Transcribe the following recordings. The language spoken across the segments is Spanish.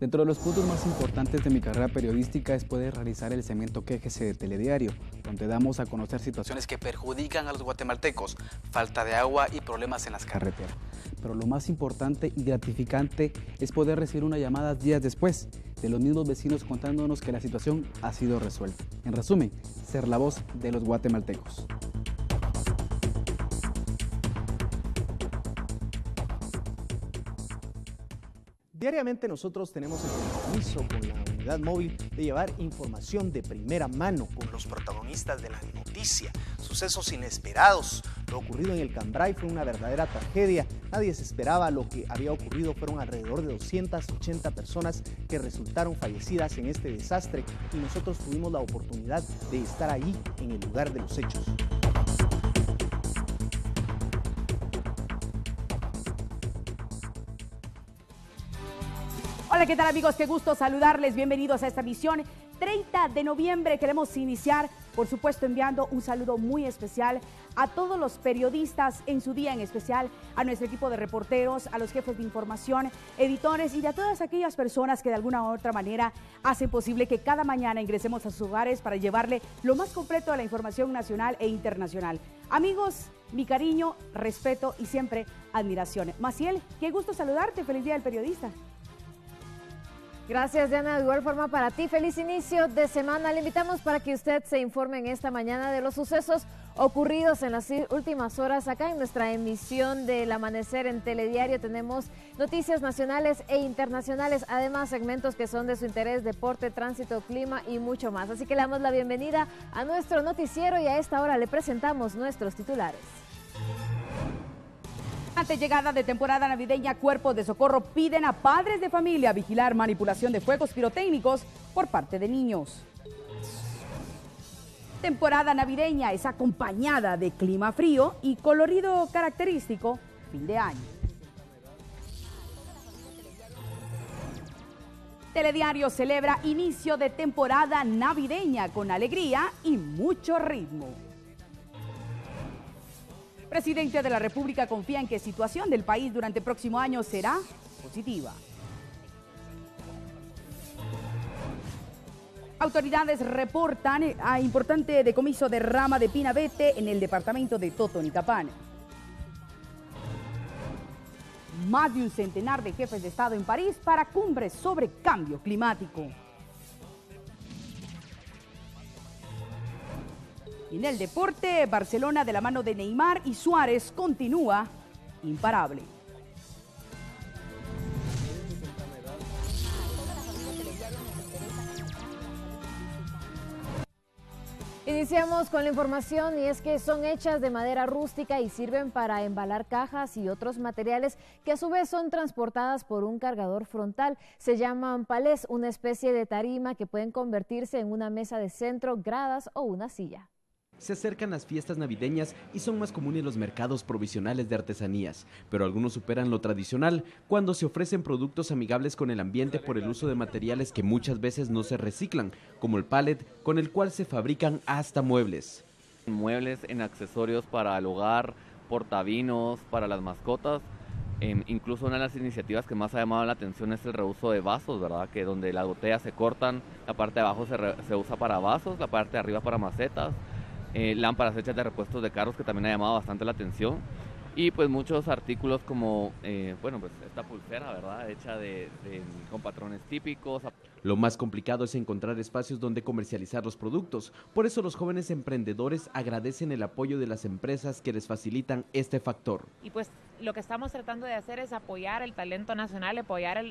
Dentro de los puntos más importantes de mi carrera periodística es poder realizar el segmento Quéjese de Telediario, donde damos a conocer situaciones que perjudican a los guatemaltecos, falta de agua y problemas en las carreteras. Pero lo más importante y gratificante es poder recibir una llamada días después de los mismos vecinos contándonos que la situación ha sido resuelta. En resumen, ser la voz de los guatemaltecos. Diariamente nosotros tenemos el compromiso con la unidad móvil de llevar información de primera mano con los protagonistas de la noticia, sucesos inesperados. Lo ocurrido en el Cambrai fue una verdadera tragedia. Nadie se esperaba lo que había ocurrido. Fueron alrededor de 280 personas que resultaron fallecidas en este desastre y nosotros tuvimos la oportunidad de estar ahí en el lugar de los hechos. Hola, ¿qué tal amigos? Qué gusto saludarles. Bienvenidos a esta emisión 30 de noviembre. Queremos iniciar, por supuesto, enviando un saludo muy especial a todos los periodistas en su día, en especial a nuestro equipo de reporteros, a los jefes de información, editores y a todas aquellas personas que de alguna u otra manera hacen posible que cada mañana ingresemos a sus hogares para llevarle lo más completo de la información nacional e internacional. Amigos, mi cariño, respeto y siempre admiración. Maciel, qué gusto saludarte. Feliz Día del Periodista. Gracias, Diana. De igual forma para ti, feliz inicio de semana. Le invitamos para que usted se informe en esta mañana de los sucesos ocurridos en las últimas horas. Acá en nuestra emisión del Amanecer en Telediario tenemos noticias nacionales e internacionales, además segmentos que son de su interés, deporte, tránsito, clima y mucho más. Así que le damos la bienvenida a nuestro noticiero y a esta hora le presentamos nuestros titulares. Ante llegada de temporada navideña, cuerpos de socorro piden a padres de familia vigilar manipulación de fuegos pirotécnicos por parte de niños. Temporada navideña es acompañada de clima frío y colorido característico fin de año. Telediario celebra inicio de temporada navideña con alegría y mucho ritmo. Presidente de la República confía en que la situación del país durante el próximo año será positiva. Autoridades reportan a importante decomiso de rama de pinabete en el departamento de Totonicapán. Más de un centenar de jefes de Estado en París para cumbres sobre cambio climático. Y en el deporte, Barcelona de la mano de Neymar y Suárez continúa imparable. Iniciamos con la información y es que son hechas de madera rústica y sirven para embalar cajas y otros materiales que a su vez son transportadas por un cargador frontal. Se llaman palés, una especie de tarima que pueden convertirse en una mesa de centro, gradas o una silla. Se acercan las fiestas navideñas y son más comunes los mercados provisionales de artesanías, pero algunos superan lo tradicional cuando se ofrecen productos amigables con el ambiente por el uso de materiales que muchas veces no se reciclan, como el pallet, con el cual se fabrican hasta muebles. Muebles en accesorios para el hogar, portavinos, para las mascotas. Incluso una de las iniciativas que más ha llamado la atención es el reuso de vasos, ¿verdad? Que donde las botellas se cortan, la parte de abajo se usa para vasos, la parte de arriba para macetas. Lámparas hechas de repuestos de carros, que también ha llamado bastante la atención, y pues muchos artículos como pues esta pulsera, ¿verdad? Hecha con patrones típicos. Lo más complicado es encontrar espacios donde comercializar los productos, por eso los jóvenes emprendedores agradecen el apoyo de las empresas que les facilitan este factor. Y pues lo que estamos tratando de hacer es apoyar el talento nacional, apoyar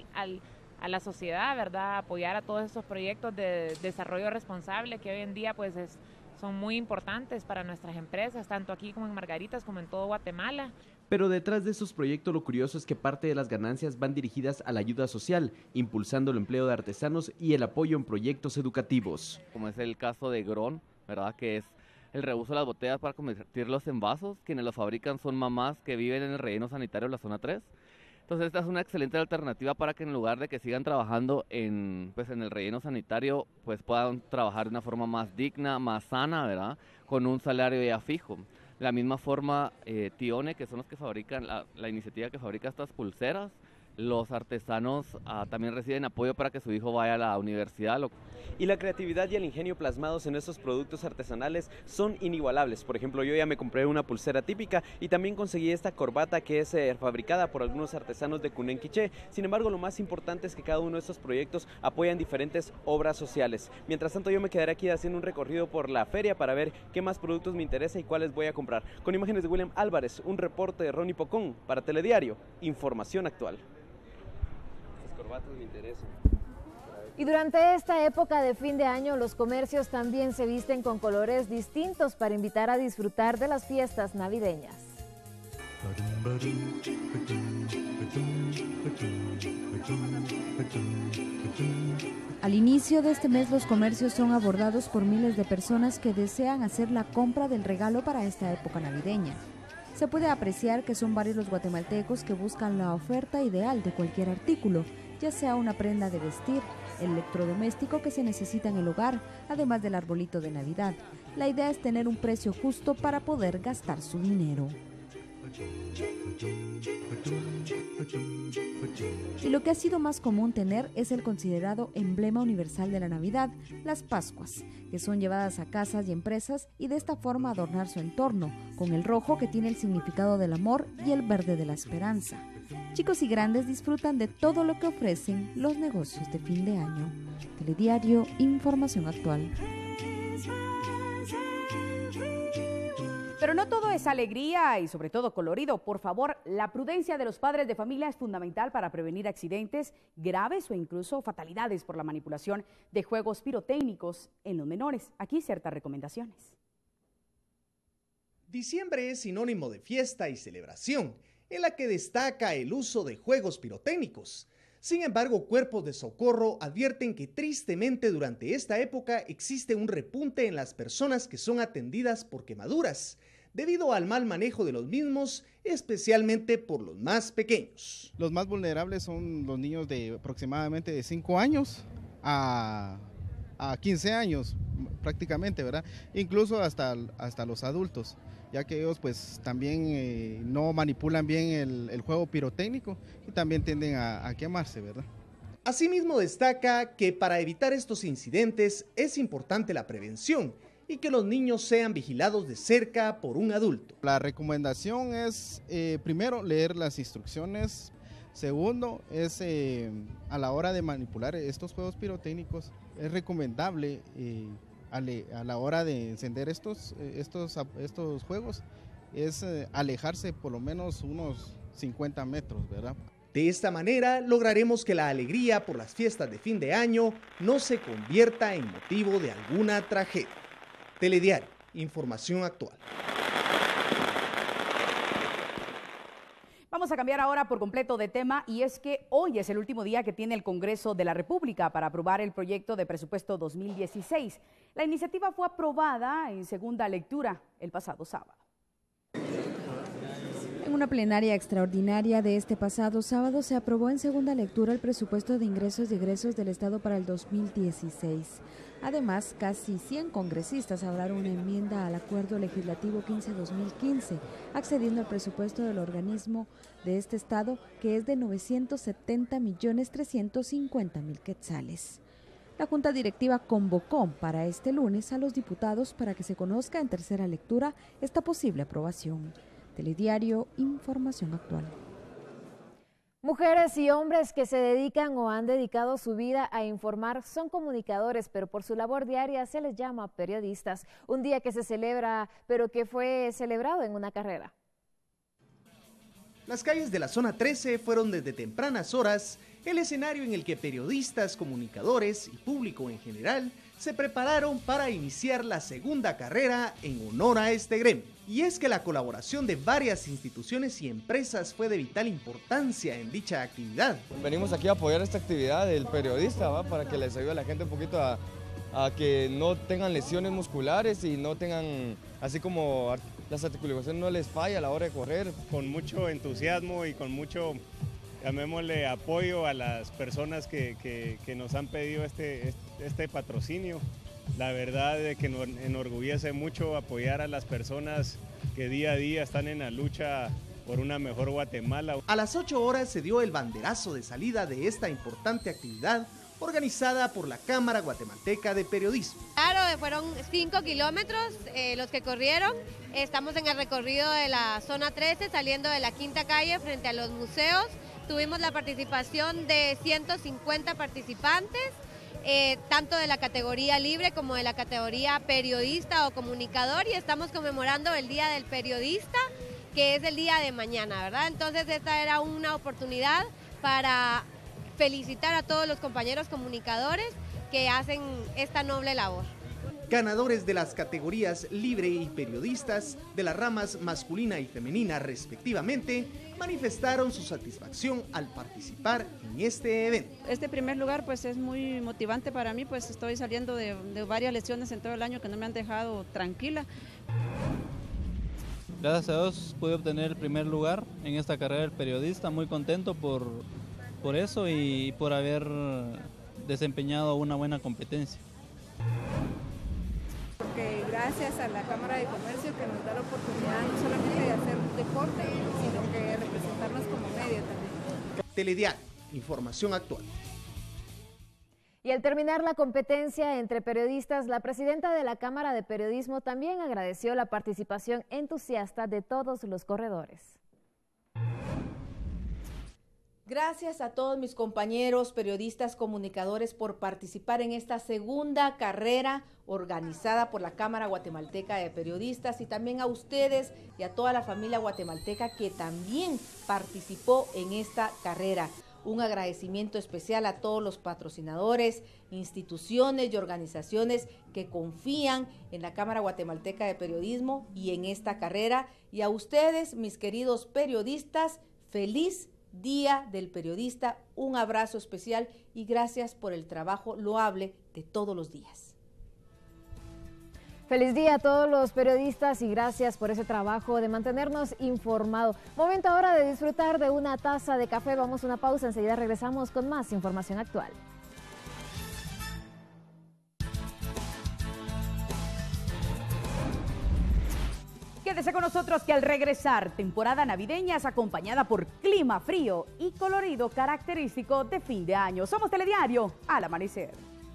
a la sociedad, ¿verdad? Apoyar a todos estos proyectos de desarrollo responsable que hoy en día pues son muy importantes para nuestras empresas, tanto aquí como en Margaritas, como en todo Guatemala. Pero detrás de esos proyectos lo curioso es que parte de las ganancias van dirigidas a la ayuda social, impulsando el empleo de artesanos y el apoyo en proyectos educativos. Como es el caso de Gron, ¿verdad? Que es el reuso de las botellas para convertirlos en vasos. Quienes los fabrican son mamás que viven en el relleno sanitario de la zona 3. Entonces esta es una excelente alternativa para que en lugar de que sigan trabajando en el relleno sanitario, pues puedan trabajar de una forma más digna, más sana, ¿verdad? Con un salario ya fijo. De la misma forma, Tione, que son los que fabrican, la iniciativa que fabrica estas pulseras, Los artesanos también reciben apoyo para que su hijo vaya a la universidad. Y la creatividad y el ingenio plasmados en estos productos artesanales son inigualables. Por ejemplo, yo ya me compré una pulsera típica y también conseguí esta corbata que es fabricada por algunos artesanos de Cunén Quiché. Sin embargo, lo más importante es que cada uno de estos proyectos apoyan diferentes obras sociales. Mientras tanto, yo me quedaré aquí haciendo un recorrido por la feria para ver qué más productos me interesa y cuáles voy a comprar. Con imágenes de William Álvarez, un reporte de Ronnie Pocón para Telediario, Información Actual. Estas corbatas me interesan. Y durante esta época de fin de año, los comercios también se visten con colores distintos para invitar a disfrutar de las fiestas navideñas. Al inicio de este mes, los comercios son abordados por miles de personas que desean hacer la compra del regalo para esta época navideña. Se puede apreciar que son varios los guatemaltecos que buscan la oferta ideal de cualquier artículo, ya sea una prenda de vestir, el electrodoméstico que se necesita en el hogar, además del arbolito de Navidad. La idea es tener un precio justo para poder gastar su dinero. Y lo que ha sido más común tener es el considerado emblema universal de la Navidad, las Pascuas, que son llevadas a casas y empresas y de esta forma adornar su entorno, con el rojo que tiene el significado del amor y el verde de la esperanza. Chicos y grandes disfrutan de todo lo que ofrecen los negocios de fin de año. Telediario, Información Actual. Pero no todo es alegría y sobre todo colorido. Por favor, la prudencia de los padres de familia es fundamental para prevenir accidentes graves o incluso fatalidades por la manipulación de juegos pirotécnicos en los menores. Aquí ciertas recomendaciones. Diciembre es sinónimo de fiesta y celebración, en la que destaca el uso de juegos pirotécnicos. Sin embargo, cuerpos de socorro advierten que tristemente durante esta época existe un repunte en las personas que son atendidas por quemaduras, debido al mal manejo de los mismos, especialmente por los más pequeños. Los más vulnerables son los niños de aproximadamente de 5 años a 15 años prácticamente, ¿verdad? Incluso hasta los adultos, ya que ellos pues también no manipulan bien el juego pirotécnico y también tienden a quemarse, ¿verdad? Asimismo destaca que para evitar estos incidentes es importante la prevención y que los niños sean vigilados de cerca por un adulto. La recomendación es primero leer las instrucciones, segundo es a la hora de manipular estos juegos pirotécnicos es recomendable a la hora de encender estos juegos es alejarse por lo menos unos 50 metros, ¿verdad? De esta manera lograremos que la alegría por las fiestas de fin de año no se convierta en motivo de alguna tragedia. Telediario, Información Actual. Vamos a cambiar ahora por completo de tema y es que hoy es el último día que tiene el Congreso de la República para aprobar el proyecto de presupuesto 2016. La iniciativa fue aprobada en segunda lectura el pasado sábado. En una plenaria extraordinaria de este pasado sábado se aprobó en segunda lectura el presupuesto de ingresos y egresos del Estado para el 2016. Además, casi 100 congresistas avalaron una enmienda al Acuerdo Legislativo 15-2015, accediendo al presupuesto del organismo de este Estado, que es de 970.350.000 quetzales. La Junta Directiva convocó para este lunes a los diputados para que se conozca en tercera lectura esta posible aprobación. Telediario, Información Actual. Mujeres y hombres que se dedican o han dedicado su vida a informar son comunicadores, pero por su labor diaria se les llama periodistas. Un día que se celebra, pero que fue celebrado en una carrera. Las calles de la zona 13 fueron desde tempranas horas el escenario en el que periodistas, comunicadores y público en general se prepararon para iniciar la segunda carrera en honor a este gremio. Y es que la colaboración de varias instituciones y empresas fue de vital importancia en dicha actividad. Venimos aquí a apoyar esta actividad del periodista, ¿va? Para que les ayude a la gente un poquito a que no tengan lesiones musculares y no tengan, así como las articulaciones no les falla a la hora de correr. Con mucho entusiasmo y con mucho, llamémosle, apoyo a las personas que nos han pedido este patrocinio. La verdad es que nos enorgullece mucho apoyar a las personas que día a día están en la lucha una mejor Guatemala. A las 8 horas se dio el banderazo de salida de esta importante actividad organizada por la Cámara Guatemalteca de Periodismo. Claro, fueron 5 kilómetros los que corrieron. Estamos en el recorrido de la zona 13, saliendo de la Quinta Calle frente a los museos. Tuvimos la participación de 150 participantes, tanto de la categoría libre como de la categoría periodista o comunicador, y estamos conmemorando el Día del Periodista, que es el día de mañana, ¿verdad? Entonces esta era una oportunidad para felicitar a todos los compañeros comunicadores que hacen esta noble labor. Ganadores de las categorías libre y periodistas de las ramas masculina y femenina respectivamente manifestaron su satisfacción al participar en este evento. Este primer lugar pues es muy motivante para mí, pues estoy saliendo de varias lesiones en todo el año que no me han dejado tranquila. Gracias a Dios pude obtener el primer lugar en esta carrera del periodista, muy contento por eso y por haber desempeñado una buena competencia. Porque gracias a la Cámara de Comercio que nos da la oportunidad no solamente de hacer deporte, sino que representarnos como medio también. Telediario, información actual. Y al terminar la competencia entre periodistas, la presidenta de la Cámara de Periodismo también agradeció la participación entusiasta de todos los corredores. Gracias a todos mis compañeros periodistas comunicadores por participar en esta segunda carrera organizada por la Cámara Guatemalteca de Periodistas, y también a ustedes y a toda la familia guatemalteca que también participó en esta carrera. Un agradecimiento especial a todos los patrocinadores, instituciones y organizaciones que confían en la Cámara Guatemalteca de Periodismo y en esta carrera. Y a ustedes, mis queridos periodistas, feliz Día del Periodista, un abrazo especial y gracias por el trabajo loable de todos los días. Feliz día a todos los periodistas y gracias por ese trabajo de mantenernos informados. Momento ahora de disfrutar de una taza de café. Vamos a una pausa, enseguida regresamos con más información actual. Quédese con nosotros que al regresar, temporada navideña es acompañada por clima frío y colorido característico de fin de año. Somos Telediario al amanecer.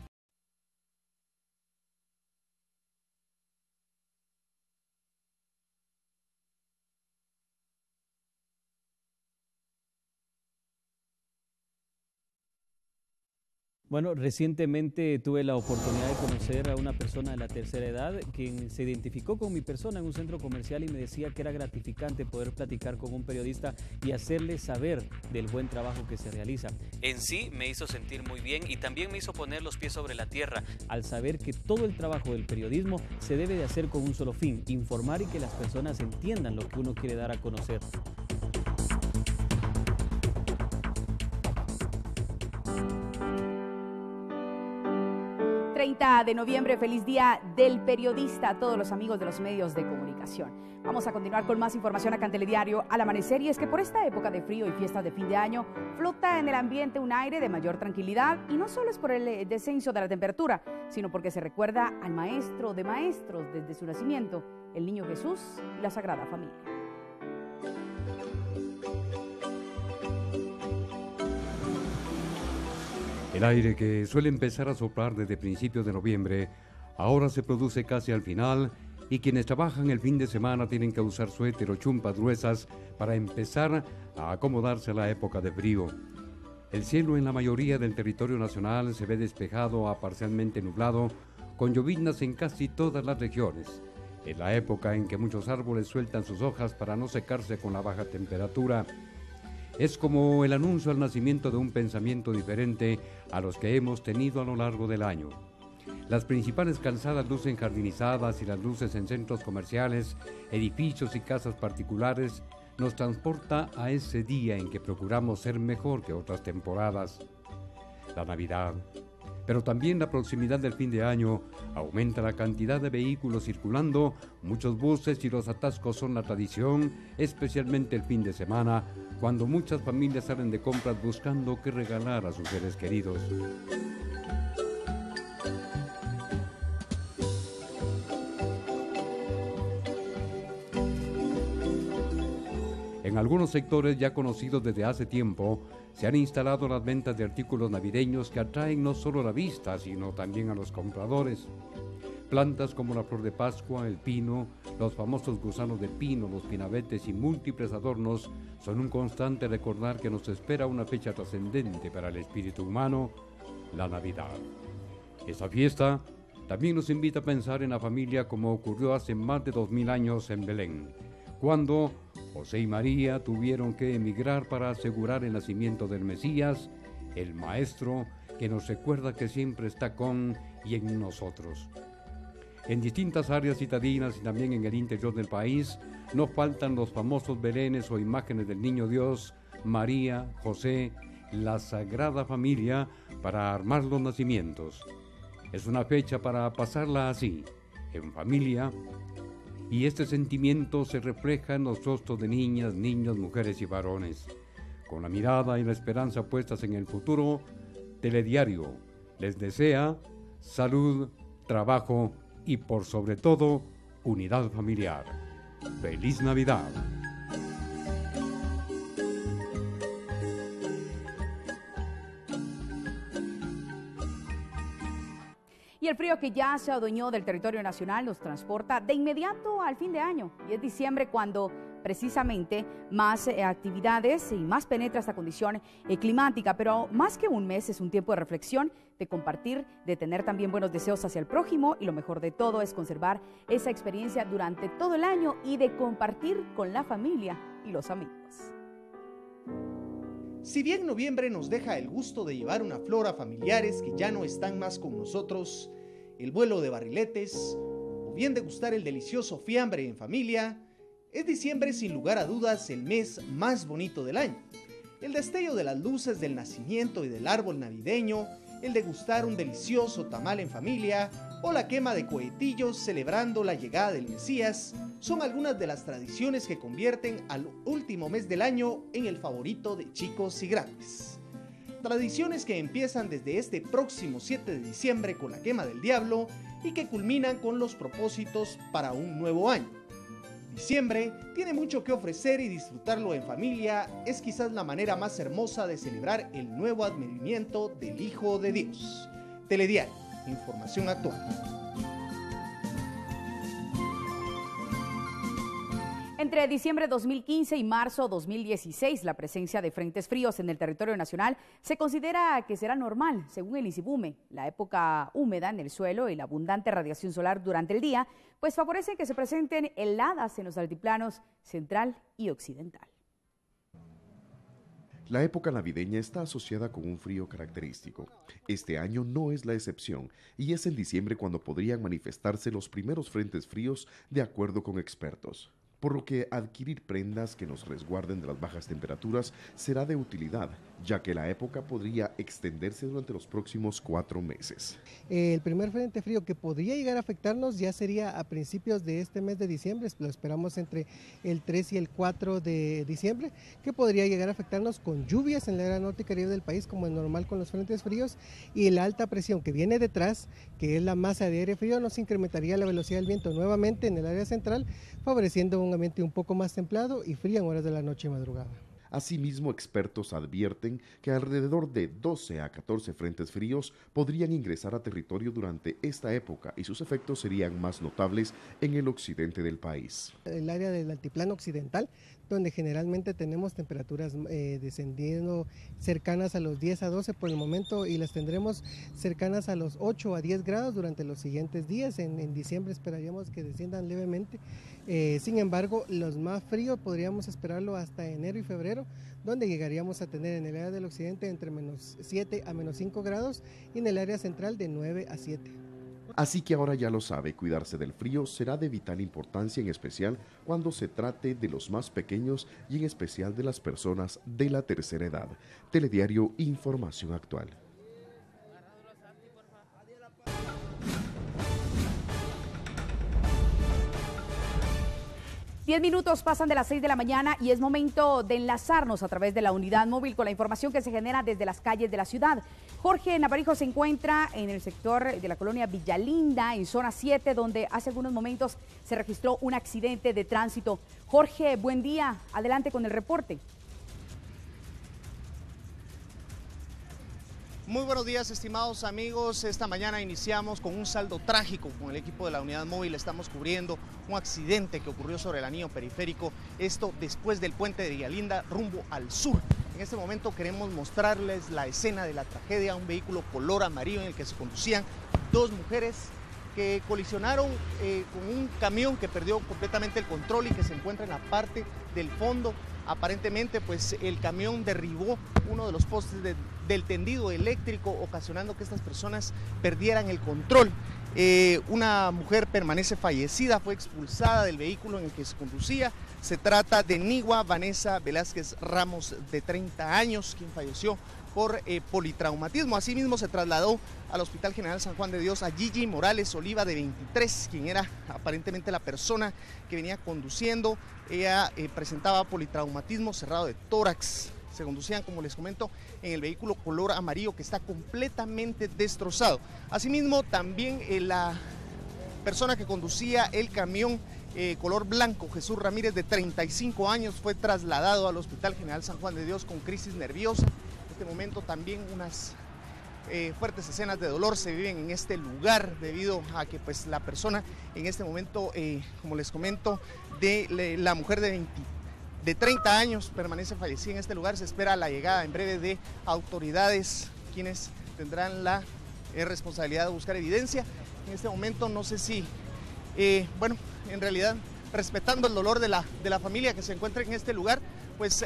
Bueno, recientemente tuve la oportunidad de conocer a una persona de la tercera edad quien se identificó con mi persona en un centro comercial y me decía que era gratificante poder platicar con un periodista y hacerle saber del buen trabajo que se realiza. En sí me hizo sentir muy bien y también me hizo poner los pies sobre la tierra. Al saber que todo el trabajo del periodismo se debe de hacer con un solo fin, informar y que las personas entiendan lo que uno quiere dar a conocer. De noviembre, feliz día del periodista a todos los amigos de los medios de comunicación. Vamos a continuar con más información acá en Telediario al amanecer, y es que por esta época de frío y fiestas de fin de año flota en el ambiente un aire de mayor tranquilidad, y no solo es por el descenso de la temperatura, sino porque se recuerda al maestro de maestros desde su nacimiento, el Niño Jesús y la Sagrada Familia. El aire que suele empezar a soplar desde principios de noviembre, ahora se produce casi al final, y quienes trabajan el fin de semana tienen que usar suéter o chumpas gruesas para empezar a acomodarse a la época de frío. El cielo en la mayoría del territorio nacional se ve despejado a parcialmente nublado, con lloviznas en casi todas las regiones. Es la época en que muchos árboles sueltan sus hojas para no secarse con la baja temperatura. Es como el anuncio al nacimiento de un pensamiento diferente a los que hemos tenido a lo largo del año. Las principales calzadas lucen jardinizadas y las luces en centros comerciales, edificios y casas particulares nos transporta a ese día en que procuramos ser mejor que otras temporadas. La Navidad, pero también la proximidad del fin de año, aumenta la cantidad de vehículos circulando, muchos buses y los atascos son la tradición, especialmente el fin de semana, cuando muchas familias salen de compras buscando qué regalar a sus seres queridos. En En algunos sectores ya conocidos desde hace tiempo, se han instalado las ventas de artículos navideños que atraen no solo la vista, sino también a los compradores. Plantas como la flor de Pascua, el pino, los famosos gusanos de pino, los pinabetes y múltiples adornos son un constante recordar que nos espera una fecha trascendente para el espíritu humano, la Navidad. Esta fiesta también nos invita a pensar en la familia como ocurrió hace más de 2000 años en Belén, cuando José y María tuvieron que emigrar para asegurar el nacimiento del Mesías, el Maestro que nos recuerda que siempre está con y en nosotros. En distintas áreas citadinas y también en el interior del país, no faltan los famosos belenes o imágenes del Niño Dios, María, José, la Sagrada Familia, para armar los nacimientos. Es una fecha para pasarla así, en familia, y este sentimiento se refleja en los rostros de niñas, niños, mujeres y varones. Con la mirada y la esperanza puestas en el futuro, Telediario les desea salud, trabajo y por sobre todo, unidad familiar. ¡Feliz Navidad! Y el frío que ya se adueñó del territorio nacional nos transporta de inmediato al fin de año. Y es diciembre cuando precisamente más actividades y más penetra esta condición climática. Pero más que un mes es un tiempo de reflexión, de compartir, de tener también buenos deseos hacia el prójimo. Y lo mejor de todo es conservar esa experiencia durante todo el año y de compartir con la familia y los amigos. Si bien noviembre nos deja el gusto de llevar una flor a familiares que ya no están más con nosotros, el vuelo de barriletes, o bien degustar el delicioso fiambre en familia, es diciembre sin lugar a dudas el mes más bonito del año. El destello de las luces del nacimiento y del árbol navideño, el degustar un delicioso tamal en familia o la quema de cohetillos celebrando la llegada del Mesías son algunas de las tradiciones que convierten al último mes del año en el favorito de chicos y grandes. Tradiciones que empiezan desde este próximo 7 de diciembre con la quema del diablo y que culminan con los propósitos para un nuevo año. Diciembre tiene mucho que ofrecer y disfrutarlo en familia es quizás la manera más hermosa de celebrar el nuevo advenimiento del Hijo de Dios. Telediario, información actual. Entre diciembre 2015 y marzo 2016, la presencia de frentes fríos en el territorio nacional se considera que será normal, según el INSIBUME. La época húmeda en el suelo y la abundante radiación solar durante el día, pues favorecen que se presenten heladas en los altiplanos central y occidental. La época navideña está asociada con un frío característico. Este año no es la excepción, y es en diciembre cuando podrían manifestarse los primeros frentes fríos de acuerdo con expertos. Por lo que adquirir prendas que nos resguarden de las bajas temperaturas será de utilidad, ya que la época podría extenderse durante los próximos 4 meses. El primer frente frío que podría llegar a afectarnos ya sería a principios de este mes de diciembre, lo esperamos entre el 3 y el 4 de diciembre, que podría llegar a afectarnos con lluvias en la área norte y caribe del país, como es normal con los frentes fríos, y la alta presión que viene detrás, que es la masa de aire frío, nos incrementaría la velocidad del viento nuevamente en el área central, favoreciendo un ambiente un poco más templado y frío en horas de la noche y madrugada. Asimismo, expertos advierten que alrededor de 12 a 14 frentes fríos podrían ingresar a territorio durante esta época y sus efectos serían más notables en el occidente del país. El área del altiplano occidental, donde generalmente tenemos temperaturas descendiendo cercanas a los 10 a 12 por el momento y las tendremos cercanas a los 8 a 10 grados durante los siguientes días. En diciembre esperaríamos que desciendan levemente. Sin embargo, los más fríos podríamos esperarlo hasta enero y febrero, donde llegaríamos a tener en el área del occidente entre menos 7 a menos 5 grados y en el área central de 9 a 7. Así que ahora ya lo sabe, cuidarse del frío será de vital importancia, en especial cuando se trate de los más pequeños y en especial de las personas de la tercera edad. Telediario, información actual. 10 minutos pasan de las 6 de la mañana y es momento de enlazarnos a través de la unidad móvil con la información que se genera desde las calles de la ciudad. Jorge Navarijo se encuentra en el sector de la colonia Villalinda, en zona 7, donde hace algunos momentos se registró un accidente de tránsito. Jorge, buen día. Adelante con el reporte. Muy buenos días, estimados amigos. Esta mañana iniciamos con un saldo trágico con el equipo de la unidad móvil. Estamos cubriendo un accidente que ocurrió sobre el anillo periférico, esto después del puente de Villalinda rumbo al sur. En este momento queremos mostrarles la escena de la tragedia, un vehículo color amarillo en el que se conducían dos mujeres que colisionaron con un camión que perdió completamente el control y que se encuentra en la parte del fondo. Aparentemente, pues el camión derribó uno de los postes del tendido eléctrico, ocasionando que estas personas perdieran el control. Una mujer permanece fallecida, fue expulsada del vehículo en el que se conducía. Se trata de Nigua Vanessa Velázquez Ramos, de 30 años, quien falleció por politraumatismo. Asimismo, se trasladó al Hospital General San Juan de Dios a Gigi Morales Oliva, de 23, quien era aparentemente la persona que venía conduciendo. Ella presentaba politraumatismo cerrado de tórax. Se conducían, como les comento, en el vehículo color amarillo que está completamente destrozado. Asimismo, también la persona que conducía el camión color blanco, Jesús Ramírez, de 35 años, fue trasladado al Hospital General San Juan de Dios con crisis nerviosa. En este momento también unas fuertes escenas de dolor se viven en este lugar debido a que pues la persona en este momento, como les comento, la mujer de 30 años permanece fallecida en este lugar. Se espera la llegada en breve de autoridades, quienes tendrán la responsabilidad de buscar evidencia. En este momento no sé si, bueno, en realidad respetando el dolor de la familia que se encuentra en este lugar, pues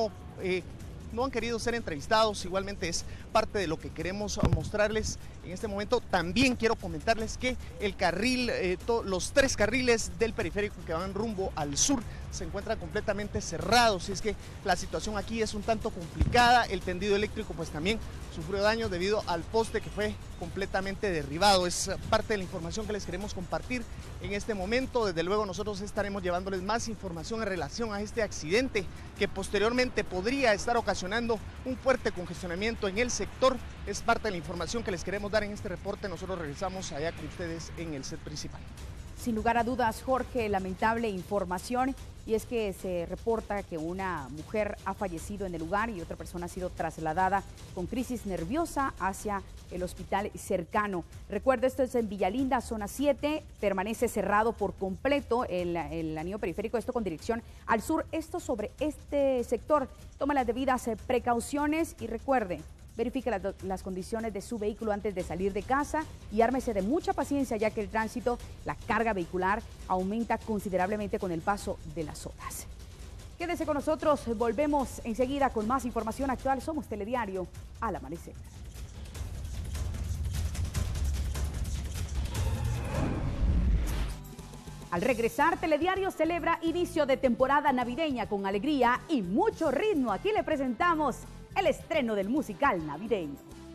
no han querido ser entrevistados. Igualmente es parte de lo que queremos mostrarles en este momento. También quiero comentarles que el carril, los 3 carriles del periférico que van rumbo al sur se encuentran completamente cerrados, y es que la situación aquí es un tanto complicada. El tendido eléctrico pues también sufrió daños debido al poste que fue completamente derribado. Es parte de la información que les queremos compartir en este momento. Desde luego nosotros estaremos llevándoles más información en relación a este accidente que posteriormente podría estar ocasionando un fuerte congestionamiento en el sector. Es parte de la información que les queremos dar en este reporte. Nosotros regresamos allá con ustedes en el set principal. Sin lugar a dudas, Jorge, lamentable información, y es que se reporta que una mujer ha fallecido en el lugar y otra persona ha sido trasladada con crisis nerviosa hacia el hospital cercano. Recuerda, esto es en Villalinda, zona 7, permanece cerrado por completo el anillo periférico, esto con dirección al sur. Esto sobre este sector. Toma las debidas precauciones y recuerde, verifique las condiciones de su vehículo antes de salir de casa y ármese de mucha paciencia, ya que el tránsito, la carga vehicular aumenta considerablemente con el paso de las horas. Quédese con nosotros, volvemos enseguida con más información actual. Somos Telediario al amanecer. Al regresar, Telediario celebra inicio de temporada navideña con alegría y mucho ritmo. Aquí le presentamos el estreno del musical navideño.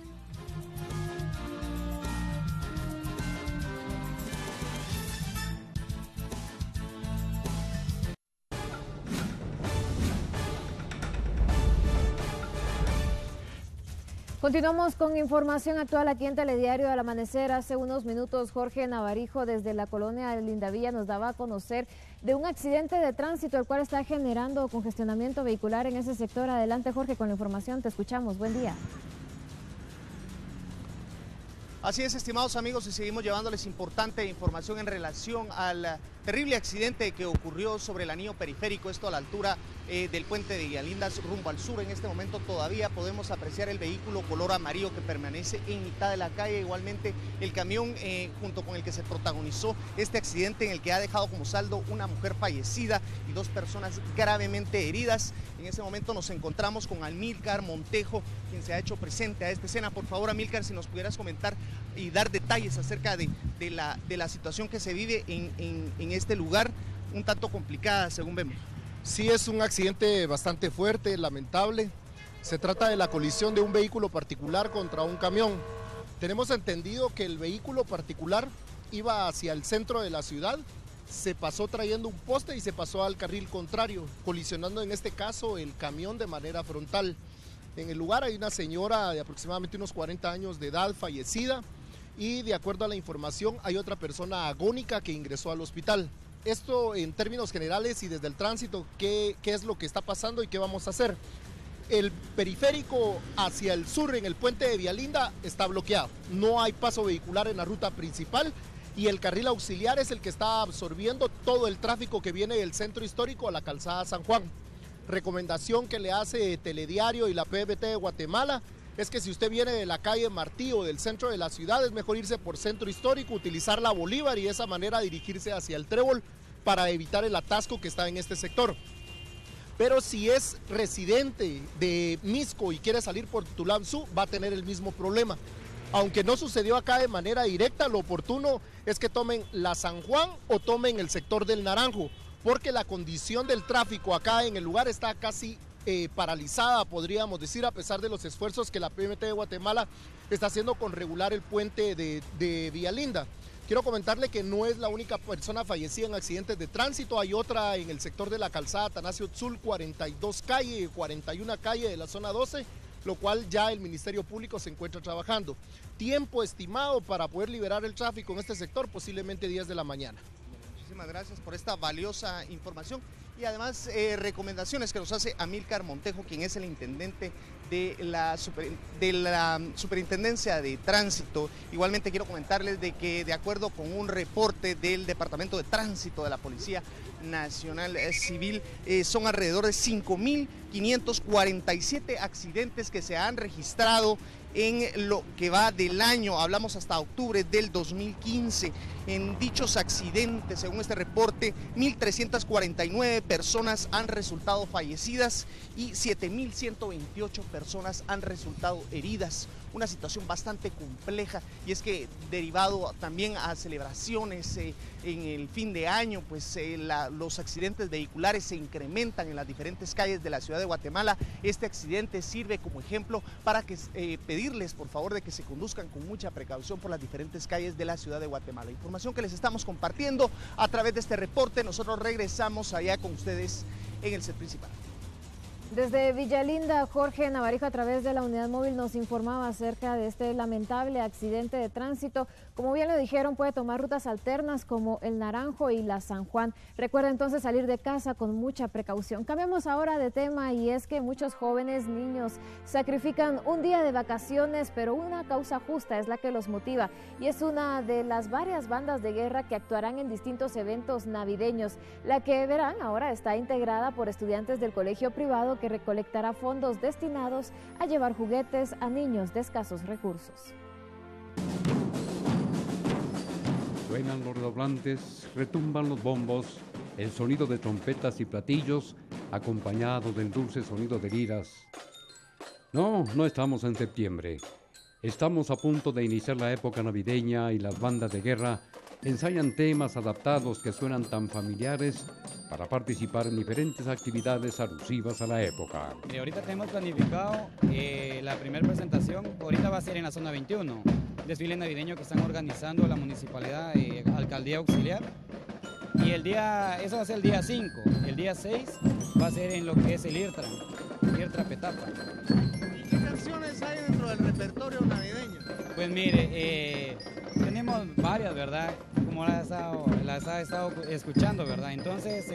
Continuamos con información actual aquí en Telediario al amanecer. Hace unos minutos Jorge Navarijo desde la colonia de Lindavilla nos daba a conocer de un accidente de tránsito el cual está generando congestionamiento vehicular en ese sector. Adelante, Jorge, con la información, te escuchamos. Buen día. Así es, estimados amigos, y seguimos llevándoles importante información en relación al terrible accidente que ocurrió sobre el anillo periférico, esto a la altura del puente de Villalinda rumbo al sur. En este momento todavía podemos apreciar el vehículo color amarillo que permanece en mitad de la calle, igualmente el camión junto con el que se protagonizó este accidente, en el que ha dejado como saldo una mujer fallecida y 2 personas gravemente heridas. En este momento nos encontramos con Amílcar Montejo, quien se ha hecho presente a esta escena. Por favor, Amílcar, si nos pudieras comentar y dar detalles acerca de la situación que se vive en este lugar, un tanto complicada según vemos. Sí, es un accidente bastante fuerte, lamentable. Se trata de la colisión de un vehículo particular contra un camión. Tenemos entendido que el vehículo particular iba hacia el centro de la ciudad se pasó trayendo un poste y se pasó al carril contrario, colisionando en este caso el camión de manera frontal. En el lugar hay una señora de aproximadamente unos 40 años de edad fallecida y de acuerdo a la información hay otra persona agónica que ingresó al hospital. Esto en términos generales y desde el tránsito, ¿qué es lo que está pasando y qué vamos a hacer? El periférico hacia el sur en el puente de Vialinda está bloqueado, no hay paso vehicular en la ruta principal y el carril auxiliar es el que está absorbiendo todo el tráfico que viene del centro histórico a la calzada San Juan. Recomendación que le hace Telediario y la PBT de Guatemala es que si usted viene de la calle Martí o del centro de la ciudad, es mejor irse por centro histórico, utilizar la Bolívar y de esa manera dirigirse hacia el Trébol para evitar el atasco que está en este sector. Pero si es residente de Misco y quiere salir por Tulanzú, va a tener el mismo problema. Aunque no sucedió acá de manera directa, lo oportuno es que tomen la San Juan o tomen el sector del Naranjo, porque la condición del tráfico acá en el lugar está casi paralizada, podríamos decir, a pesar de los esfuerzos que la PMT de Guatemala está haciendo con regular el puente de Vialinda. Quiero comentarle que no es la única persona fallecida en accidentes de tránsito, hay otra en el sector de la calzada Atanasio Tzul, 42 calle, 41 calle de la zona 12, lo cual ya el Ministerio Público se encuentra trabajando. Tiempo estimado para poder liberar el tráfico en este sector, posiblemente 10 de la mañana. Muchísimas gracias por esta valiosa información y además recomendaciones que nos hace Amílcar Montejo, quien es el intendente de la Superintendencia de Tránsito. Igualmente quiero comentarles de que de acuerdo con un reporte del Departamento de Tránsito de la Policía Nacional Civil, son alrededor de 5.547 accidentes que se han registrado en lo que va del año, hablamos hasta octubre del 2015. En dichos accidentes, según este reporte, 1.349 personas han resultado fallecidas y 7.128 personas han resultado heridas. Una situación bastante compleja, y es que derivado también a celebraciones en el fin de año, pues los accidentes vehiculares se incrementan en las diferentes calles de la ciudad de Guatemala. Este accidente sirve como ejemplo para que pedirles por favor de que se conduzcan con mucha precaución por las diferentes calles de la ciudad de Guatemala. Información que les estamos compartiendo a través de este reporte. Nosotros regresamos allá con ustedes en el set principal. Desde Villalinda, Jorge Navarijo, a través de la unidad móvil, nos informaba acerca de este lamentable accidente de tránsito. Como bien lo dijeron, puede tomar rutas alternas como el Naranjo y la San Juan. Recuerda entonces salir de casa con mucha precaución. Cambiamos ahora de tema, y es que muchos jóvenes, niños, sacrifican un día de vacaciones, pero una causa justa es la que los motiva. Y es una de las varias bandas de guerra que actuarán en distintos eventos navideños. La que verán ahora está integrada por estudiantes del colegio privado que recolectará fondos destinados a llevar juguetes a niños de escasos recursos. Suenan los redoblantes, retumban los bombos, el sonido de trompetas y platillos, acompañado del dulce sonido de liras. No estamos en septiembre. Estamos a punto de iniciar la época navideña y las bandas de guerra ensayan temas adaptados que suenan tan familiares para participar en diferentes actividades alusivas a la época. Ahorita tenemos planificado la primera presentación, ahorita va a ser en la zona 21, desfile navideño que están organizando la municipalidad, alcaldía auxiliar, y eso va a ser el día 5, el día 6 va a ser en lo que es el IRTRA Petapa. ¿Y qué canciones hay dentro del repertorio navideño? Pues mire, tenemos varias, ¿verdad? Como las ha estado escuchando, ¿verdad? Entonces,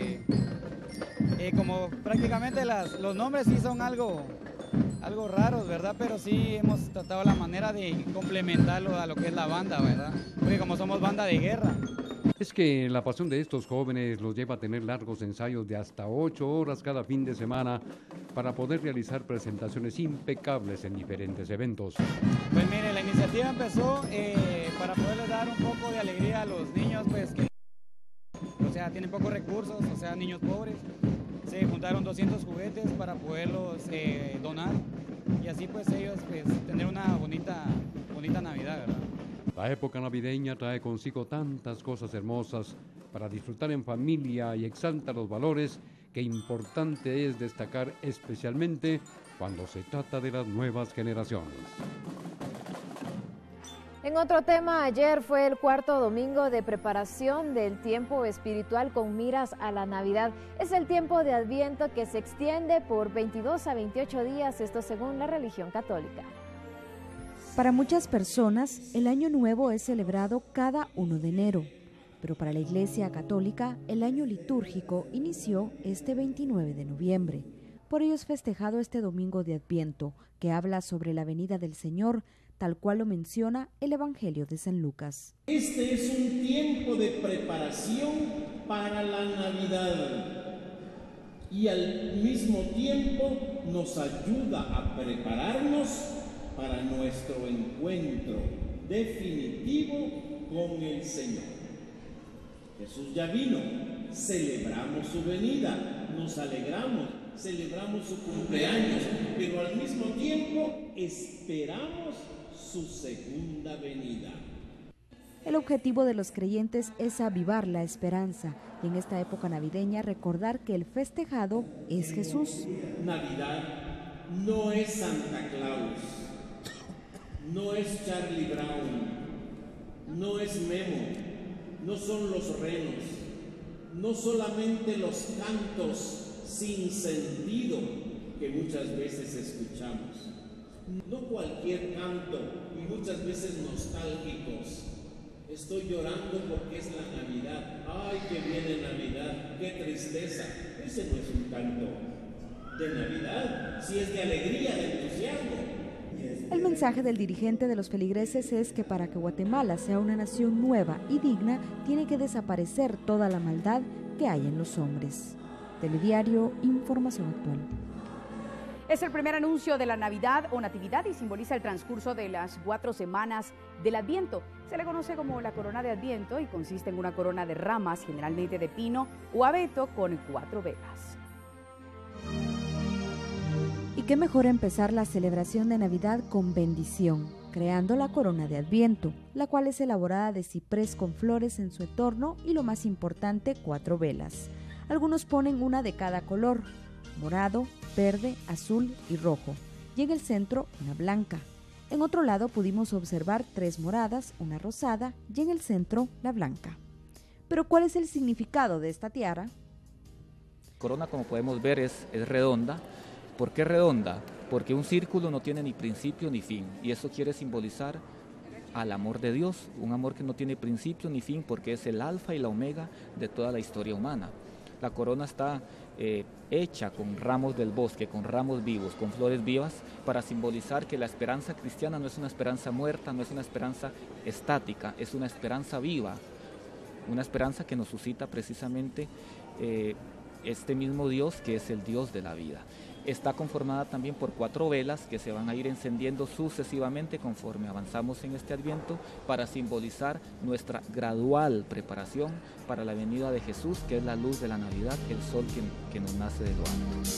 como prácticamente los nombres sí son algo raros, ¿verdad? Pero sí hemos tratado la manera de complementarlo a lo que es la banda, ¿verdad? Porque como somos banda de guerra. Es que la pasión de estos jóvenes los lleva a tener largos ensayos de hasta 8 horas cada fin de semana para poder realizar presentaciones impecables en diferentes eventos. Pues mire, la iniciativa empezó para poderles dar un poco de alegría a los niños, pues que, tienen pocos recursos, niños pobres. Se juntaron 200 juguetes para poderlos donar y así pues ellos tener una bonita Navidad, ¿verdad? La época navideña trae consigo tantas cosas hermosas para disfrutar en familia y exalta los valores que importante es destacar, especialmente cuando se trata de las nuevas generaciones. En otro tema, ayer fue el cuarto domingo de preparación del tiempo espiritual con miras a la Navidad. Es el tiempo de Adviento que se extiende por 22 a 28 días, esto según la religión católica. Para muchas personas, el Año Nuevo es celebrado cada 1 de enero, pero para la Iglesia Católica, el año litúrgico inició este 29 de noviembre. Por ello es festejado este domingo de Adviento, que habla sobre la venida del Señor, tal cual lo menciona el Evangelio de San Lucas. Este es un tiempo de preparación para la Navidad y al mismo tiempo nos ayuda a prepararnos para nuestro encuentro definitivo con el Señor. Jesús ya vino, celebramos su venida, nos alegramos, celebramos su cumpleaños, pero al mismo tiempo esperamos su segunda venida. El objetivo de los creyentes es avivar la esperanza y en esta época navideña recordar que el festejado es Jesús. Navidad no es Santa Claus, no es Charlie Brown, no es Memo, no son los renos, no solamente los cantos sin sentido que muchas veces escuchamos. No cualquier canto y muchas veces nostálgicos. Estoy llorando porque es la Navidad. ¡Ay, que viene Navidad! ¡Qué tristeza! Ese no es un canto de Navidad, si es de alegría, de entusiasmo. El mensaje del dirigente de los feligreses es que para que Guatemala sea una nación nueva y digna, tiene que desaparecer toda la maldad que hay en los hombres. Telediario, información actual. Es el primer anuncio de la Navidad o Natividad y simboliza el transcurso de las 4 semanas del Adviento. Se le conoce como la corona de Adviento y consiste en una corona de ramas, generalmente de pino o abeto, con 4 velas. Y qué mejor empezar la celebración de Navidad con bendición, creando la corona de Adviento, la cual es elaborada de ciprés con flores en su entorno y lo más importante, 4 velas. Algunos ponen una de cada color: morado, verde, azul y rojo, y en el centro una blanca. En otro lado pudimos observar 3 moradas, una rosada y en el centro la blanca. Pero ¿cuál es el significado de esta tiara? Corona, como podemos ver, es redonda. ¿Por qué redonda? Porque un círculo no tiene ni principio ni fin, y eso quiere simbolizar al amor de Dios, un amor que no tiene principio ni fin porque es el alfa y la omega de toda la historia humana. La corona está hecha con ramos del bosque, con ramos vivos, con flores vivas, para simbolizar que la esperanza cristiana no es una esperanza muerta, no es una esperanza estática, es una esperanza viva, una esperanza que nos suscita precisamente este mismo Dios que es el Dios de la vida. Está conformada también por 4 velas que se van a ir encendiendo sucesivamente conforme avanzamos en este Adviento para simbolizar nuestra gradual preparación para la venida de Jesús, que es la luz de la Navidad, el sol que nos nace de lo alto.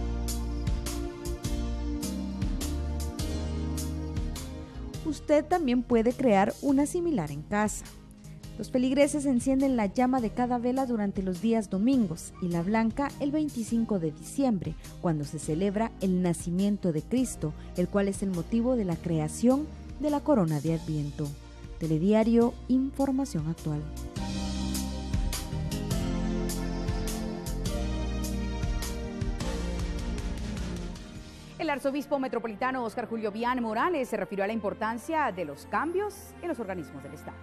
Usted también puede crear una similar en casa. Los feligreses encienden la llama de cada vela durante los días domingos y la blanca el 25 de diciembre, cuando se celebra el nacimiento de Cristo, el cual es el motivo de la creación de la corona de Adviento. Telediario, información actual. El arzobispo metropolitano Óscar Julio Bian Morales se refirió a la importancia de los cambios en los organismos del Estado.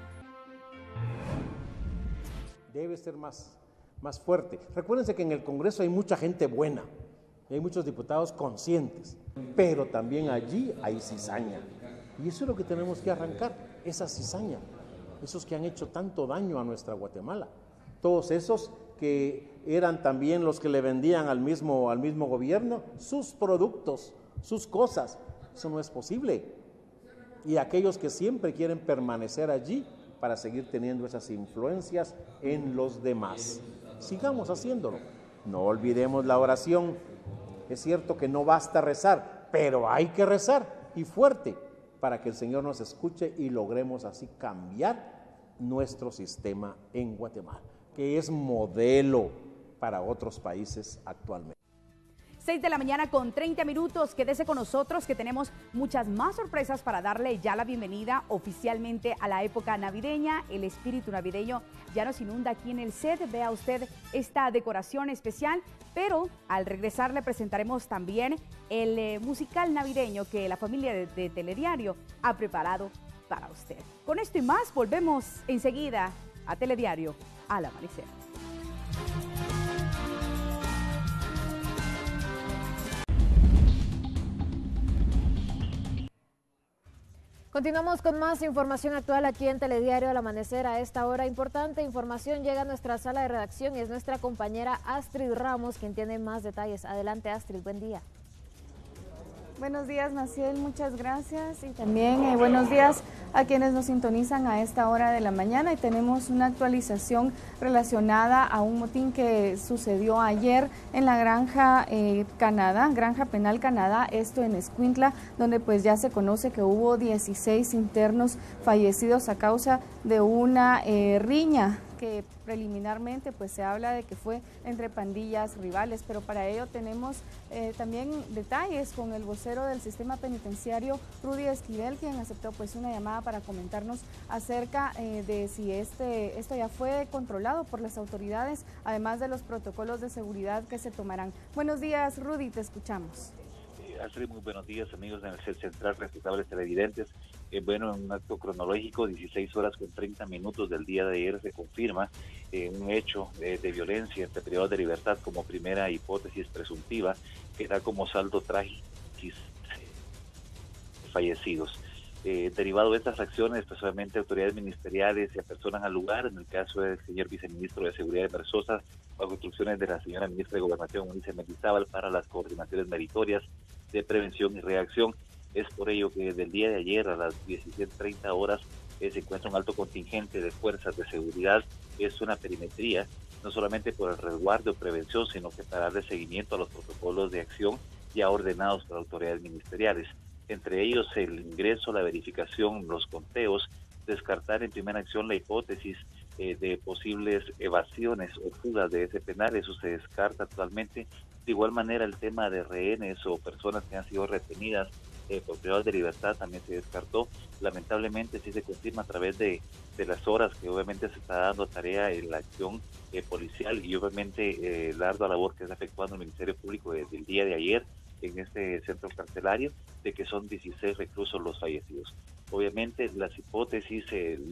Debe ser más fuerte. Recuérdense que en el Congreso hay mucha gente buena, hay muchos diputados conscientes, pero también allí hay cizaña. Y eso es lo que tenemos que arrancar, esa cizaña, esos que han hecho tanto daño a nuestra Guatemala. Todos esos que eran también los que le vendían al mismo gobierno sus productos, sus cosas. Eso no es posible. Y aquellos que siempre quieren permanecer allí para seguir teniendo esas influencias en los demás. Sigamos haciéndolo. No olvidemos la oración. Es cierto que no basta rezar, pero hay que rezar y fuerte para que el Señor nos escuche y logremos así cambiar nuestro sistema en Guatemala, que es modelo para otros países actualmente. 6 de la mañana con 30 minutos. Quédese con nosotros que tenemos muchas más sorpresas para darle ya la bienvenida oficialmente a la época navideña. El espíritu navideño ya nos inunda aquí en el set. Vea usted esta decoración especial, pero al regresar le presentaremos también el musical navideño que la familia de Telediario ha preparado para usted. Con esto y más volvemos enseguida a Telediario al amanecer. Continuamos con más información actual aquí en Telediario al amanecer. A esta hora importante información llega a nuestra sala de redacción y es nuestra compañera Astrid Ramos quien tiene más detalles. Adelante, Astrid, buen día. Buenos días, Maciel, muchas gracias y también buenos días a quienes nos sintonizan a esta hora de la mañana, y tenemos una actualización relacionada a un motín que sucedió ayer en la Granja Canadá, Granja Penal Canadá, esto en Escuintla, donde pues ya se conoce que hubo 16 internos fallecidos a causa de una riña que preliminarmente pues se habla de que fue entre pandillas rivales, pero para ello tenemos también detalles con el vocero del sistema penitenciario, Rudy Esquivel, quien aceptó pues una llamada para comentarnos acerca de si esto ya fue controlado por las autoridades, además de los protocolos de seguridad que se tomarán. Buenos días, Rudy, te escuchamos. Astrid, muy buenos días, amigos en el set central, respetables televidentes. Bueno, en un acto cronológico, 16 horas con 30 minutos del día de ayer se confirma un hecho de violencia entre privados de libertad como primera hipótesis presuntiva, que da como saldo trágico fallecidos. Derivado de estas acciones, pues obviamente autoridades ministeriales se apersonan al lugar, en el caso del señor viceministro de Seguridad de Versosa, bajo instrucciones de la señora ministra de Gobernación, Eunice Mendizábal, para las coordinaciones meritorias de prevención y reacción. Es por ello que desde el día de ayer a las 17:30 horas se encuentra un alto contingente de fuerzas de seguridad. Es una perimetría, no solamente por el resguardo o prevención, sino que para darle seguimiento a los protocolos de acción ya ordenados por autoridades ministeriales. Entre ellos el ingreso, la verificación, los conteos, descartar en primera acción la hipótesis de posibles evasiones o fugas de ese penal, eso se descarta actualmente. De igual manera el tema de rehenes o personas que han sido retenidas por privados de libertad también se descartó. Lamentablemente sí se confirma a través de las horas que obviamente se está dando tarea en la acción policial y obviamente la ardua labor que está efectuando el Ministerio Público desde el día de ayer en este centro carcelario, de que son 16 reclusos los fallecidos. Obviamente las hipótesis,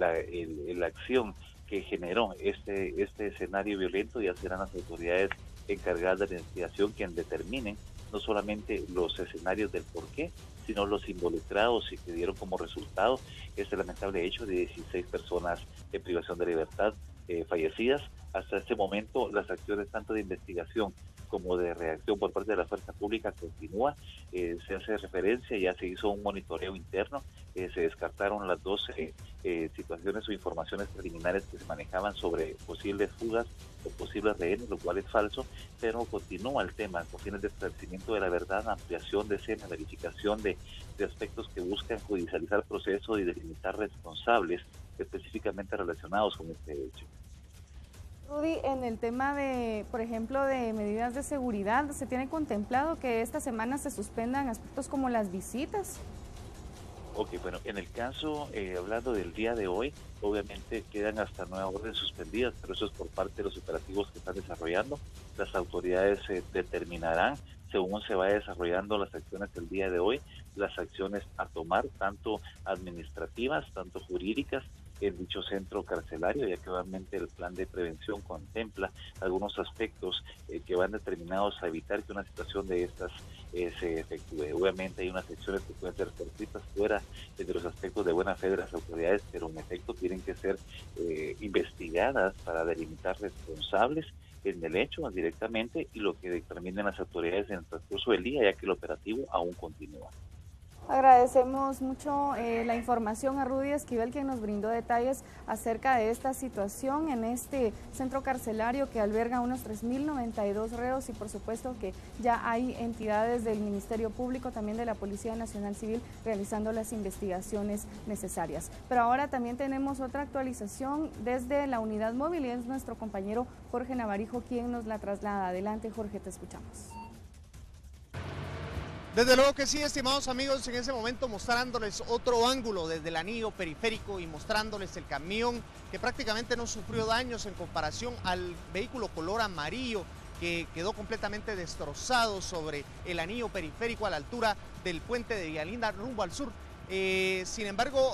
la acción que generó este escenario violento ya serán las autoridades encargadas de la investigación quien determinen no solamente los escenarios del porqué, sino los involucrados y que dieron como resultado este lamentable hecho de 16 personas en privación de libertad fallecidas. Hasta este momento las acciones tanto de investigación como de reacción por parte de la fuerza pública continúa. Se hace referencia, ya se hizo un monitoreo interno, se descartaron las dos situaciones o informaciones preliminares que se manejaban sobre posibles fugas o posibles rehenes, lo cual es falso, pero continúa el tema con fines de esclarecimiento de la verdad, ampliación de escena, verificación de aspectos que buscan judicializar el proceso y delimitar responsables específicamente relacionados con este hecho. Rudy, en el tema de, por ejemplo, de medidas de seguridad, ¿se tiene contemplado que esta semana se suspendan aspectos como las visitas? Ok, bueno, en el caso, hablando del día de hoy, obviamente quedan hasta nueva orden suspendidas, pero eso es por parte de los operativos que están desarrollando. Las autoridades determinarán, según se vaya desarrollando las acciones del día de hoy, las acciones a tomar, tanto administrativas, tanto jurídicas, en dicho centro carcelario, ya que obviamente el plan de prevención contempla algunos aspectos que van determinados a evitar que una situación de estas se efectúe. Obviamente hay unas secciones que pueden ser fortuitas fuera de los aspectos de buena fe de las autoridades, pero en efecto tienen que ser investigadas para delimitar responsables en el hecho directamente y lo que determinen las autoridades en el transcurso del día, ya que el operativo aún continúa. Agradecemos mucho la información a Rudy Esquivel, quien nos brindó detalles acerca de esta situación en este centro carcelario que alberga unos 3.092 reos y por supuesto que ya hay entidades del Ministerio Público, también de la Policía Nacional Civil, realizando las investigaciones necesarias. Pero ahora también tenemos otra actualización desde la unidad móvil y es nuestro compañero Jorge Navarijo quien nos la traslada. Adelante, Jorge, te escuchamos. Desde luego que sí, estimados amigos, en ese momento mostrándoles otro ángulo desde el anillo periférico y mostrándoles el camión que prácticamente no sufrió daños en comparación al vehículo color amarillo que quedó completamente destrozado sobre el anillo periférico a la altura del puente de Villalinda rumbo al sur. Sin embargo,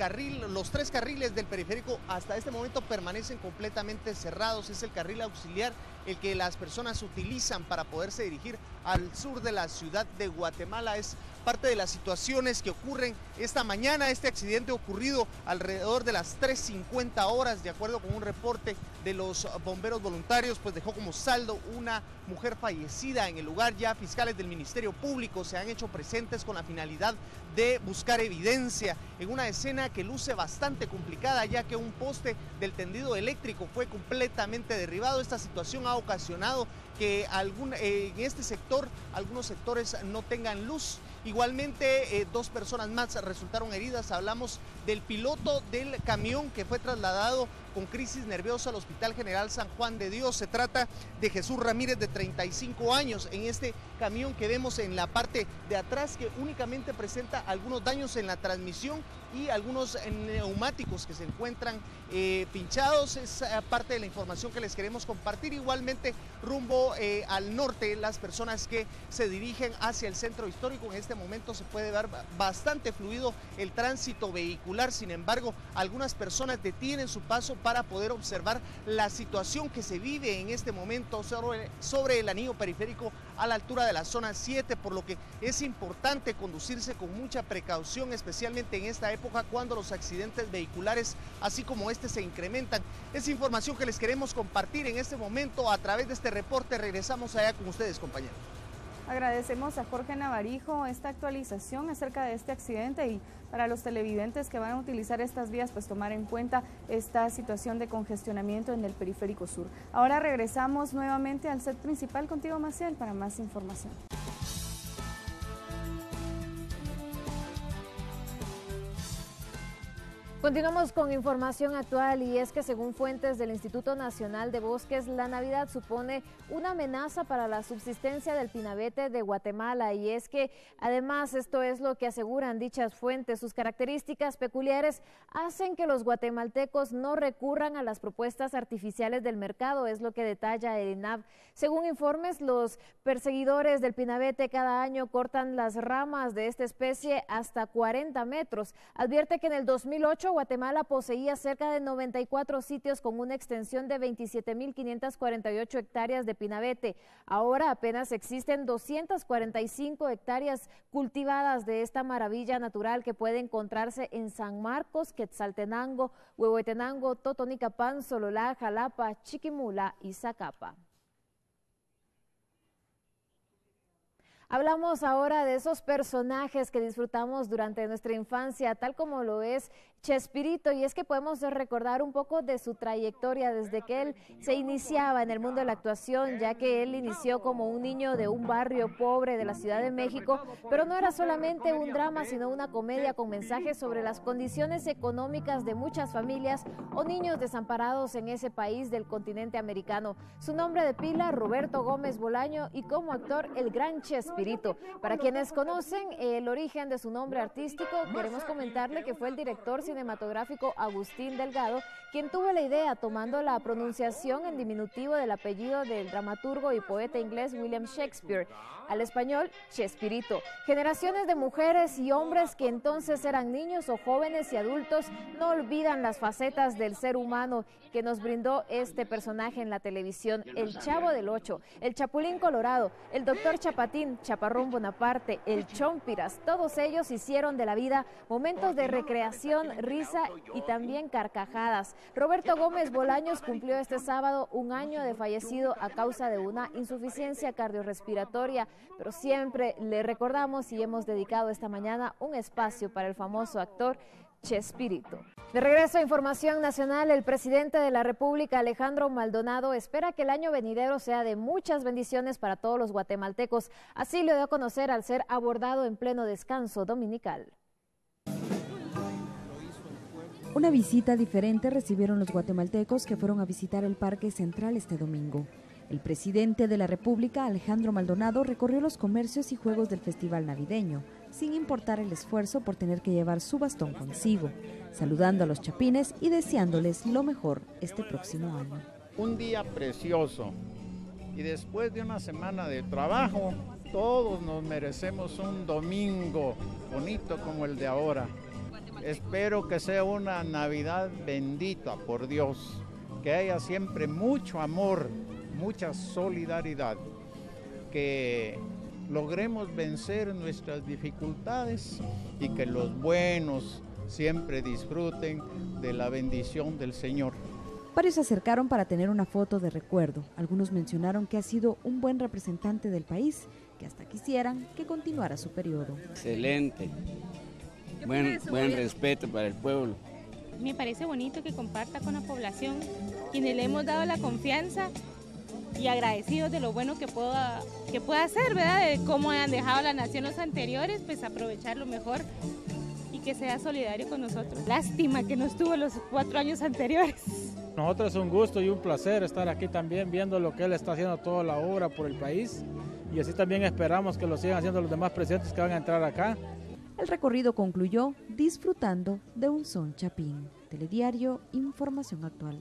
los 3 carriles del periférico hasta este momento permanecen completamente cerrados. Es el carril auxiliar el que las personas utilizan para poderse dirigir al sur de la ciudad de Guatemala. Es parte de las situaciones que ocurren esta mañana. Este accidente ocurrido alrededor de las 3:50 horas, de acuerdo con un reporte de los bomberos voluntarios, pues dejó como saldo una mujer fallecida en el lugar. Ya fiscales del Ministerio Público se han hecho presentes con la finalidad de buscar evidencia en una escena que luce bastante complicada, ya que un poste del tendido eléctrico fue completamente derribado. Esta situación ha ocasionado que en este sector algunos sectores no tengan luz. Igualmente 2 personas más resultaron heridas. Hablamos del piloto del camión que fue trasladado con crisis nerviosa al Hospital General San Juan de Dios. Se trata de Jesús Ramírez, de 35 años, en este camión que vemos en la parte de atrás, que únicamente presenta algunos daños en la transmisión y algunos neumáticos que se encuentran pinchados. Es parte de la información que les queremos compartir. Igualmente rumbo al norte, las personas que se dirigen hacia el centro histórico, en este momento se puede ver bastante fluido el tránsito vehicular. Sin embargo, algunas personas detienen su paso para poder observar la situación que se vive en este momento sobre el anillo periférico a la altura de la zona 7, por lo que es importante conducirse con mucha precaución, especialmente en esta época cuando los accidentes vehiculares así como este se incrementan. Es información que les queremos compartir en este momento a través de este reporte. Regresamos allá con ustedes, compañeros. Agradecemos a Jorge Navarijo esta actualización acerca de este accidente, y para los televidentes que van a utilizar estas vías, pues tomar en cuenta esta situación de congestionamiento en el periférico sur. Ahora regresamos nuevamente al set principal contigo, Maciel, para más información. Continuamos con información actual, y es que según fuentes del Instituto Nacional de Bosques, la Navidad supone una amenaza para la subsistencia del pinabete de Guatemala, y es que además esto es lo que aseguran dichas fuentes. Sus características peculiares hacen que los guatemaltecos no recurran a las propuestas artificiales del mercado, es lo que detalla el INAV. Según informes, los perseguidores del pinabete cada año cortan las ramas de esta especie hasta 40 metros. Advierte que en el 2008 Guatemala poseía cerca de 94 sitios con una extensión de 27.548 hectáreas de pinabete. Ahora apenas existen 245 hectáreas cultivadas de esta maravilla natural que puede encontrarse en San Marcos, Quetzaltenango, Huehuetenango, Totonicapán, Sololá, Jalapa, Chiquimula y Zacapa. Hablamos ahora de esos personajes que disfrutamos durante nuestra infancia, tal como lo es Chespirito, y es que podemos recordar un poco de su trayectoria desde que él se iniciaba en el mundo de la actuación, ya que él inició como un niño de un barrio pobre de la Ciudad de México, pero no era solamente un drama, sino una comedia con mensajes sobre las condiciones económicas de muchas familias o niños desamparados en ese país del continente americano. Su nombre de pila, Roberto Gómez Bolaño, y como actor, el gran Chespirito. Para quienes conocen el origen de su nombre artístico, queremos comentarle que fue el director cinematográfico Agustín Delgado quien tuvo la idea, tomando la pronunciación en diminutivo del apellido del dramaturgo y poeta inglés William Shakespeare, al español Chespirito. Generaciones de mujeres y hombres que entonces eran niños o jóvenes y adultos no olvidan las facetas del ser humano que nos brindó este personaje en la televisión: el Chavo del Ocho, el Chapulín Colorado, el Doctor Chapatín, Chaparrón Bonaparte, el Chompiras. Todos ellos hicieron de la vida momentos de recreación, risa y también carcajadas. Roberto Gómez Bolaños cumplió este sábado 1 año de fallecido a causa de una insuficiencia cardiorrespiratoria, pero siempre le recordamos y hemos dedicado esta mañana un espacio para el famoso actor Chespirito. De regreso a Información Nacional, el presidente de la República, Alejandro Maldonado, espera que el año venidero sea de muchas bendiciones para todos los guatemaltecos. Así lo dio a conocer al ser abordado en pleno descanso dominical. Una visita diferente recibieron los guatemaltecos que fueron a visitar el Parque Central este domingo. El presidente de la República, Alejandro Maldonado, recorrió los comercios y juegos del festival navideño, sin importar el esfuerzo por tener que llevar su bastón consigo, saludando a los chapines y deseándoles lo mejor este próximo año. Un día precioso y después de una semana de trabajo, todos nos merecemos un domingo bonito como el de ahora. Espero que sea una Navidad bendita por Dios, que haya siempre mucho amor, mucha solidaridad, que logremos vencer nuestras dificultades y que los buenos siempre disfruten de la bendición del Señor. Varios se acercaron para tener una foto de recuerdo. Algunos mencionaron que ha sido un buen representante del país, que hasta quisieran que continuara su periodo. Excelente, buen respeto para el pueblo. Me parece bonito que comparta con la población, quienes le hemos dado la confianza y agradecidos de lo bueno que pueda hacer, ¿verdad? De cómo han dejado a la nación los anteriores, pues aprovechar lo mejor y que sea solidario con nosotros. Lástima que no estuvo los 4 años anteriores. Nosotros es un gusto y un placer estar aquí también viendo lo que él está haciendo toda la obra por el país y así también esperamos que lo sigan haciendo los demás presidentes que van a entrar acá. El recorrido concluyó disfrutando de un son chapín. Telediario, información actual.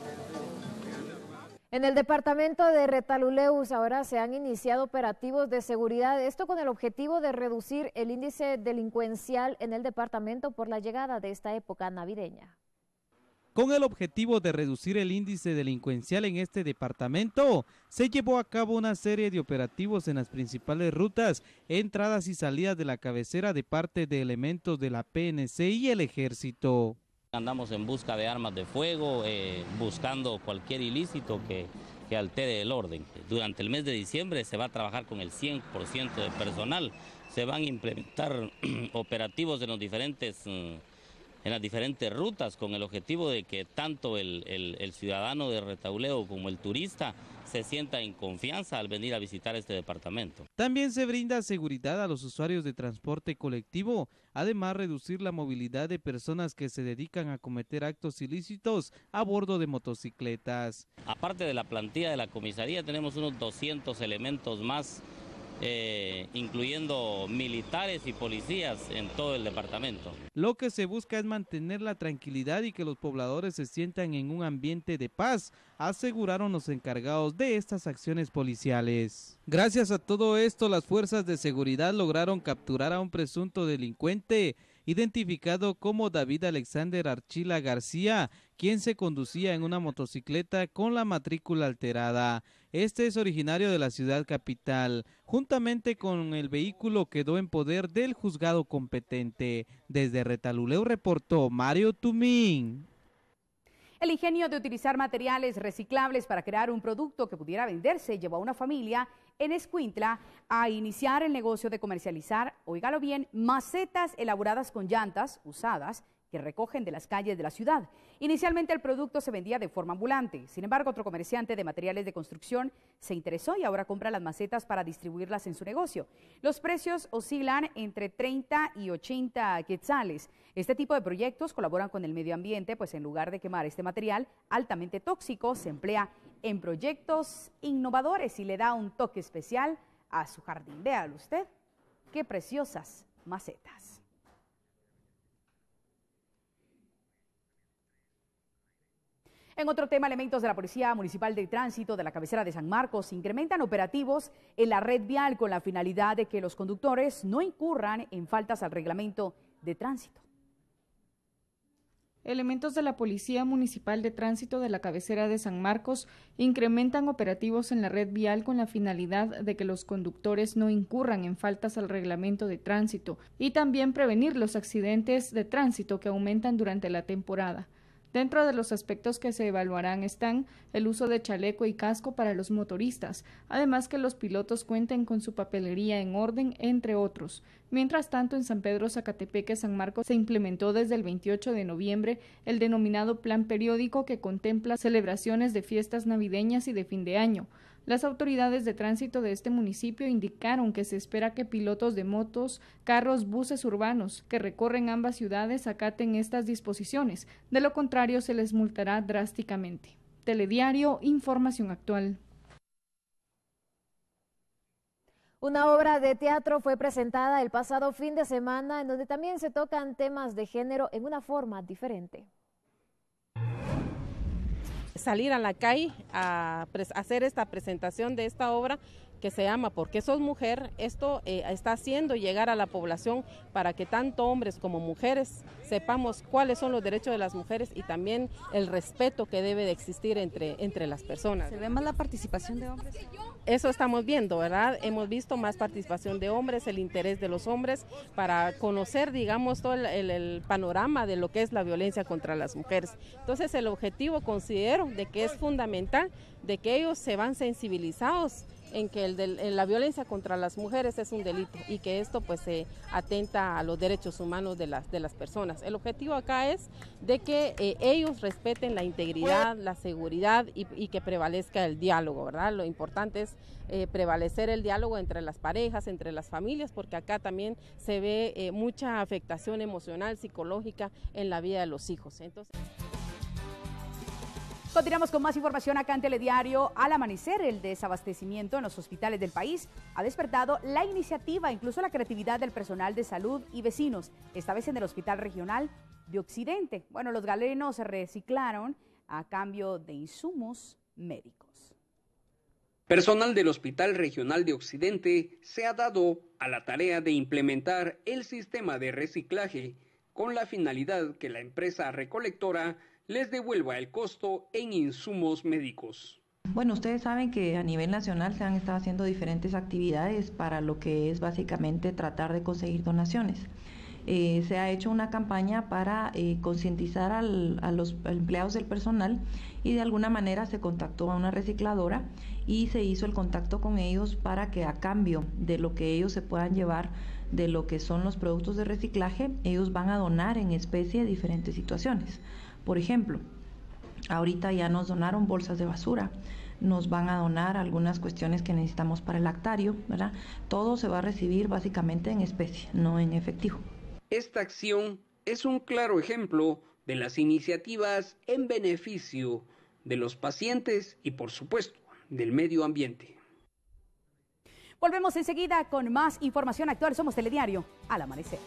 En el departamento de Retalhuleus ahora se han iniciado operativos de seguridad, esto con el objetivo de reducir el índice delincuencial en el departamento por la llegada de esta época navideña. Con el objetivo de reducir el índice delincuencial en este departamento, se llevó a cabo una serie de operativos en las principales rutas, entradas y salidas de la cabecera de parte de elementos de la PNC y el Ejército. Andamos en busca de armas de fuego, buscando cualquier ilícito que altere el orden. Durante el mes de diciembre se va a trabajar con el 100% de personal, se van a implementar operativos en las diferentes rutas con el objetivo de que tanto el ciudadano de Retauleu como el turista se sienta en confianza al venir a visitar este departamento. También se brinda seguridad a los usuarios de transporte colectivo, además reducir la movilidad de personas que se dedican a cometer actos ilícitos a bordo de motocicletas. Aparte de la plantilla de la comisaría tenemos unos 200 elementos más, incluyendo militares y policías en todo el departamento. Lo que se busca es mantener la tranquilidad y que los pobladores se sientan en un ambiente de paz, aseguraron los encargados de estas acciones policiales. Gracias a todo esto, las fuerzas de seguridad lograron capturar a un presunto delincuente, identificado como David Alexander Archila García, quien se conducía en una motocicleta con la matrícula alterada. Este es originario de la ciudad capital. Juntamente con el vehículo quedó en poder del juzgado competente. Desde Retalhuleu reportó Mario Tumín. El ingenio de utilizar materiales reciclables para crear un producto que pudiera venderse llevó a una familia en Escuintla a iniciar el negocio de comercializar, óigalo bien, macetas elaboradas con llantas usadas que recogen de las calles de la ciudad. Inicialmente el producto se vendía de forma ambulante, sin embargo otro comerciante de materiales de construcción se interesó y ahora compra las macetas para distribuirlas en su negocio. Los precios oscilan entre 30 y 80 quetzales. Este tipo de proyectos colaboran con el medio ambiente, pues en lugar de quemar este material altamente tóxico, se emplea en proyectos innovadores y le da un toque especial a su jardín. Véalo usted, qué preciosas macetas. En otro tema, elementos de la Policía Municipal de Tránsito de la cabecera de San Marcos incrementan operativos en la red vial con la finalidad de que los conductores no incurran en faltas al reglamento de tránsito. Elementos de la Policía Municipal de Tránsito de la cabecera de San Marcos incrementan operativos en la red vial con la finalidad de que los conductores no incurran en faltas al reglamento de tránsito y también prevenir los accidentes de tránsito que aumentan durante la temporada. Dentro de los aspectos que se evaluarán están el uso de chaleco y casco para los motoristas, además que los pilotos cuenten con su papelería en orden, entre otros. Mientras tanto, en San Pedro Zacatepeque, San Marcos, se implementó desde el 28 de noviembre el denominado Plan Periódico que contempla celebraciones de fiestas navideñas y de fin de año. Las autoridades de tránsito de este municipio indicaron que se espera que pilotos de motos, carros, buses urbanos que recorren ambas ciudades acaten estas disposiciones. De lo contrario, se les multará drásticamente. Telediario, información actual. Una obra de teatro fue presentada el pasado fin de semana en donde también se tocan temas de género en una forma diferente. Salir a la calle a hacer esta presentación de esta obra que se llama ¿Por qué sos mujer? Esto está haciendo llegar a la población para que tanto hombres como mujeres sepamos cuáles son los derechos de las mujeres y también el respeto que debe de existir entre las personas. ¿Se ve más la participación de hombres? Eso estamos viendo, ¿verdad? Hemos visto más participación de hombres, el interés de los hombres para conocer, digamos, todo el panorama de lo que es la violencia contra las mujeres. Entonces el objetivo considero de que es fundamental de que ellos se van sensibilizados en que la violencia contra las mujeres es un delito y que esto pues se atenta a los derechos humanos de las personas. El objetivo acá es de que ellos respeten la integridad, la seguridad y que prevalezca el diálogo, ¿verdad? Lo importante es prevalecer el diálogo entre las parejas, entre las familias, porque acá también se ve mucha afectación emocional, psicológica en la vida de los hijos. Entonces... Continuamos con más información acá en Telediario. Al amanecer, el desabastecimiento en los hospitales del país ha despertado la iniciativa, incluso la creatividad del personal de salud y vecinos, esta vez en el Hospital Regional de Occidente. Bueno, los galenos se reciclaron a cambio de insumos médicos. Personal del Hospital Regional de Occidente se ha dado a la tarea de implementar el sistema de reciclaje con la finalidad que la empresa recolectora les devuelva el costo en insumos médicos. Bueno, ustedes saben que a nivel nacional se han estado haciendo diferentes actividades para lo que es básicamente tratar de conseguir donaciones. Se ha hecho una campaña para concientizar a los empleados del personal y de alguna manera se contactó a una recicladora y se hizo el contacto con ellos para que a cambio de lo que ellos se puedan llevar de lo que son los productos de reciclaje, ellos van a donar en especie diferentes situaciones. Por ejemplo, ahorita ya nos donaron bolsas de basura, nos van a donar algunas cuestiones que necesitamos para el lactario, ¿verdad? Todo se va a recibir básicamente en especie, no en efectivo. Esta acción es un claro ejemplo de las iniciativas en beneficio de los pacientes y, por supuesto, del medio ambiente. Volvemos enseguida con más información actual. Somos Telediario al amanecer.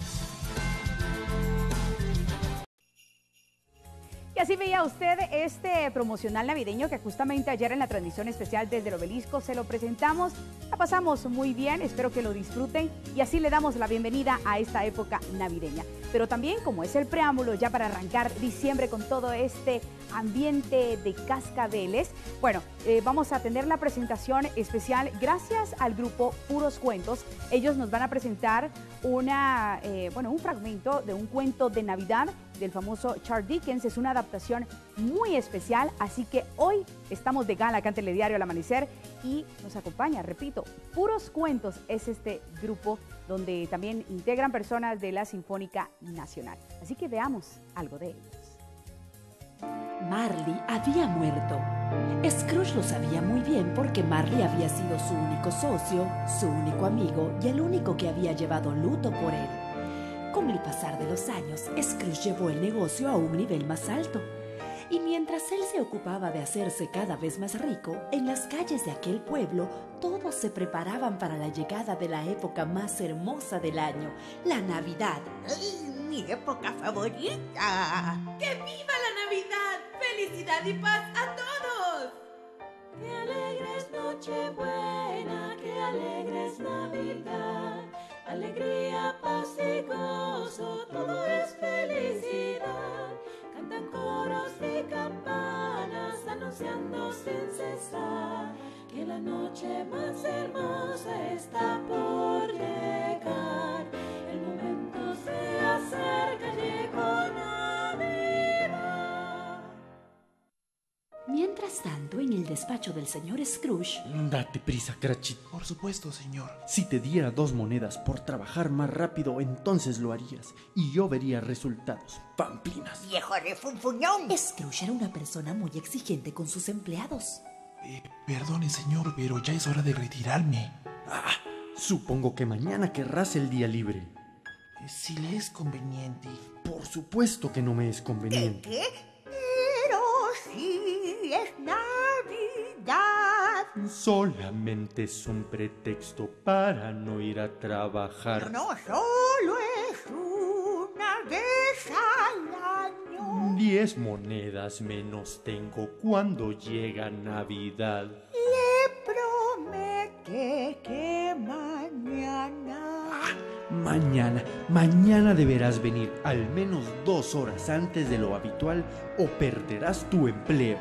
Y así veía usted este promocional navideño que justamente ayer en la transmisión especial desde el Obelisco se lo presentamos. La pasamos muy bien, espero que lo disfruten y así le damos la bienvenida a esta época navideña. Pero también, como es el preámbulo ya para arrancar diciembre con todo este ambiente de cascabeles, bueno, vamos a tener la presentación especial gracias al grupo Puros Cuentos. Ellos nos van a presentar un fragmento de un cuento de Navidad del famoso Charles Dickens. Es una adaptación muy especial, así que hoy estamos de gala acá en Telediario al amanecer y nos acompaña, repito, Puros Cuentos es este grupo donde también integran personas de la Sinfónica Nacional. Así que veamos algo de ellos. Marley había muerto. Scrooge lo sabía muy bien porque Marley había sido su único socio, su único amigo y el único que había llevado luto por él. Con el pasar de los años, Scrooge llevó el negocio a un nivel más alto. Y mientras él se ocupaba de hacerse cada vez más rico, en las calles de aquel pueblo, todos se preparaban para la llegada de la época más hermosa del año, la Navidad. ¡Ay, mi época favorita! ¡Que viva la Navidad! ¡Felicidad y paz a todos! ¡Qué alegre es Nochebuena! ¡Qué alegre es Navidad! Alegría, paz y gozo, todo es felicidad. Cantan coros y campanas anunciando sin cesar que la noche más hermosa está por llegar. El momento se acerca, llegó Navidad. Mientras tanto, en el despacho del señor Scrooge... Date prisa, Cratchit. Por supuesto, señor. Si te diera 2 monedas por trabajar más rápido, entonces lo harías. Y yo vería resultados. ¡Pamplinas! ¡Viejo refunfuñón! Scrooge era una persona muy exigente con sus empleados. Perdone, señor, pero ya es hora de retirarme. Supongo que mañana querrás el día libre. Si le es conveniente. Por supuesto que no me es conveniente. ¿Qué? Pero sí es Navidad. Solamente es un pretexto para no ir a trabajar. No, solo es una vez al año. 10 monedas menos tengo cuando llega Navidad. Le promete que Mañana deberás venir al menos 2 horas antes de lo habitual o perderás tu empleo.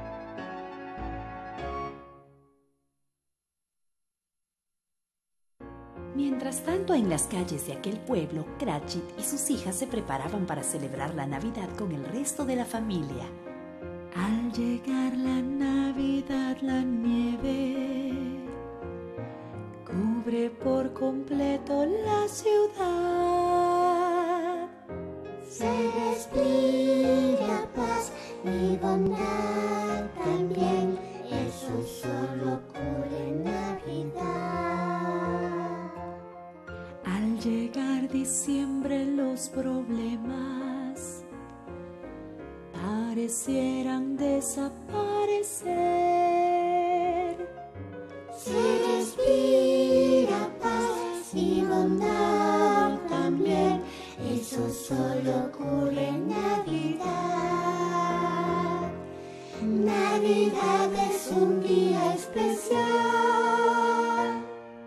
Mientras tanto, en las calles de aquel pueblo, Cratchit y sus hijas se preparaban para celebrar la Navidad con el resto de la familia. Al llegar la Navidad, la nieve cubre por completo la ciudad. Se respira paz y bondad también, eso solo ocurre en Navidad. Al llegar diciembre, los problemas parecieran desaparecer. Se respira paz y bondad también, eso solo ocurre en Navidad. Navidad es un día especial.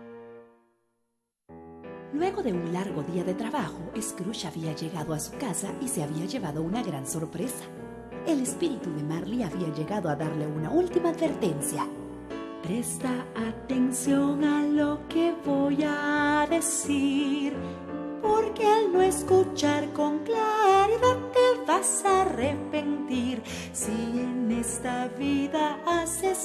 Luego de un largo día de trabajo, Scrooge había llegado a su casa y se había llevado una gran sorpresa. El espíritu de Marley había llegado a darle una última advertencia. Presta atención a lo que voy a decir, porque al no escuchar con claridad te vas a arrepentir. Si en esta vida haces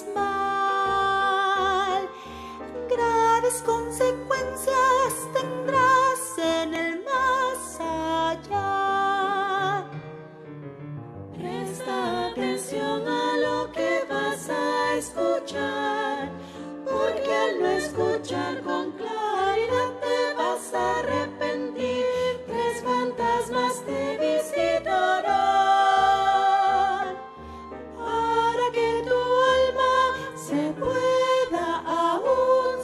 mal, graves consecuencias tendrás en el más allá. Presta atención a lo que vas a escuchar, porque al no escuchar con claridad te vas a arrepentir. 3 fantasmas te visitarán para que tu alma se pueda aún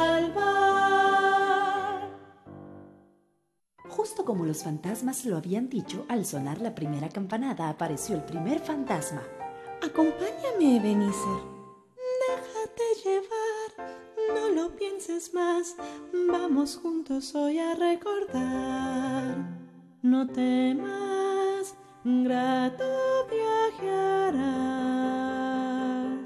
salvar. Justo como los fantasmas lo habían dicho, al sonar la primera campanada apareció el primer fantasma. Acompáñame, Ebenezer. Déjate llevar, no lo pienses más. Vamos juntos hoy a recordar. No temas, grato viaje harás.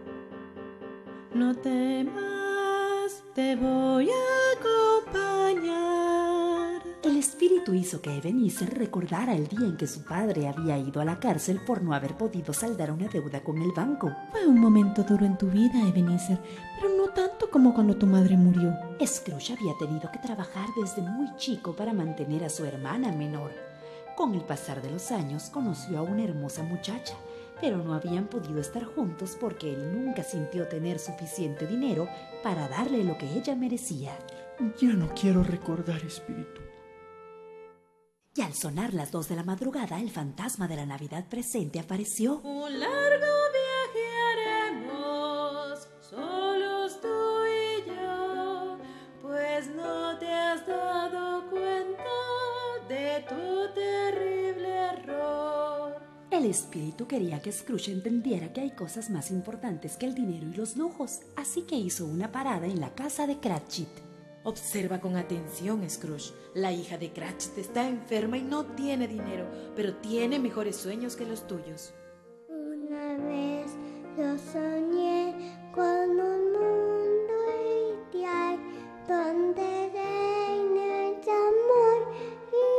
No temas, te voy a acompañar. El espíritu hizo que Ebenezer recordara el día en que su padre había ido a la cárcel por no haber podido saldar una deuda con el banco. Fue un momento duro en tu vida, Ebenezer, pero no tanto como cuando tu madre murió. Scrooge había tenido que trabajar desde muy chico para mantener a su hermana menor. Con el pasar de los años conoció a una hermosa muchacha, pero no habían podido estar juntos porque él nunca sintió tener suficiente dinero para darle lo que ella merecía. Ya no quiero recordar, espíritu. Y al sonar las 2 de la madrugada, el fantasma de la Navidad presente apareció. Un largo viaje haremos, solos tú y yo, pues no te has dado cuenta de tu terrible error. El espíritu quería que Scrooge entendiera que hay cosas más importantes que el dinero y los lujos, así que hizo una parada en la casa de Cratchit. Observa con atención, Scrooge. La hija de Cratchit está enferma y no tiene dinero, pero tiene mejores sueños que los tuyos. Una vez yo soñé con un mundo ideal donde reina el amor y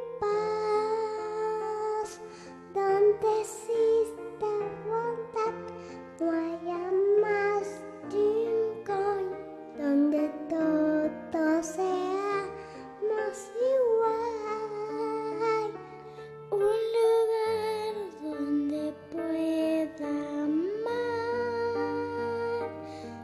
paz, donde exista bondad, no haya más rincón, donde todo sea más igual, un lugar donde pueda amar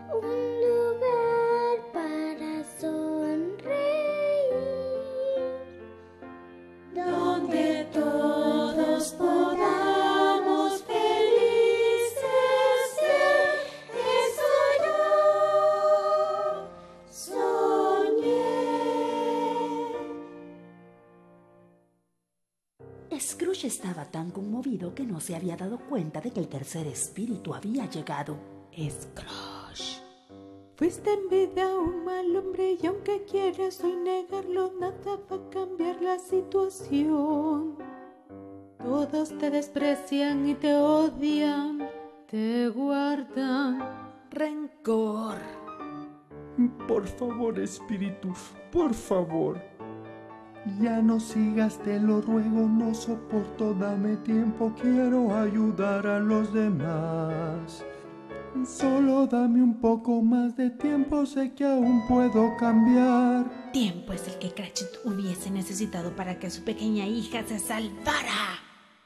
tan conmovido que no se había dado cuenta de que el tercer espíritu había llegado. Scrooge. Fuiste en vida un mal hombre y aunque quieras hoy negarlo, nada va a cambiar la situación. Todos te desprecian y te odian, te guardan rencor. Por favor, espíritu, por favor. Ya no sigas, te lo ruego, no soporto, dame tiempo, quiero ayudar a los demás. Solo dame un poco más de tiempo, sé que aún puedo cambiar. Tiempo es el que Cratchit hubiese necesitado para que su pequeña hija se salvara.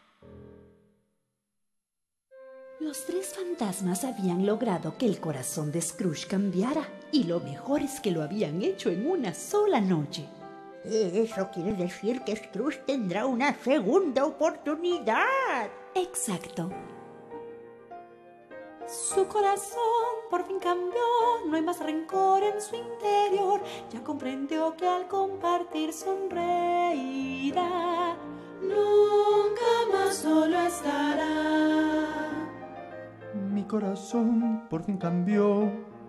Los tres fantasmas habían logrado que el corazón de Scrooge cambiara, y lo mejor es que lo habían hecho en una sola noche. Eso quiere decir que Scrooge tendrá una segunda oportunidad. Exacto. Su corazón por fin cambió, no hay más rencor en su interior. Ya comprendió que al compartir sonreirá. Nunca más solo estará. Mi corazón por fin cambió.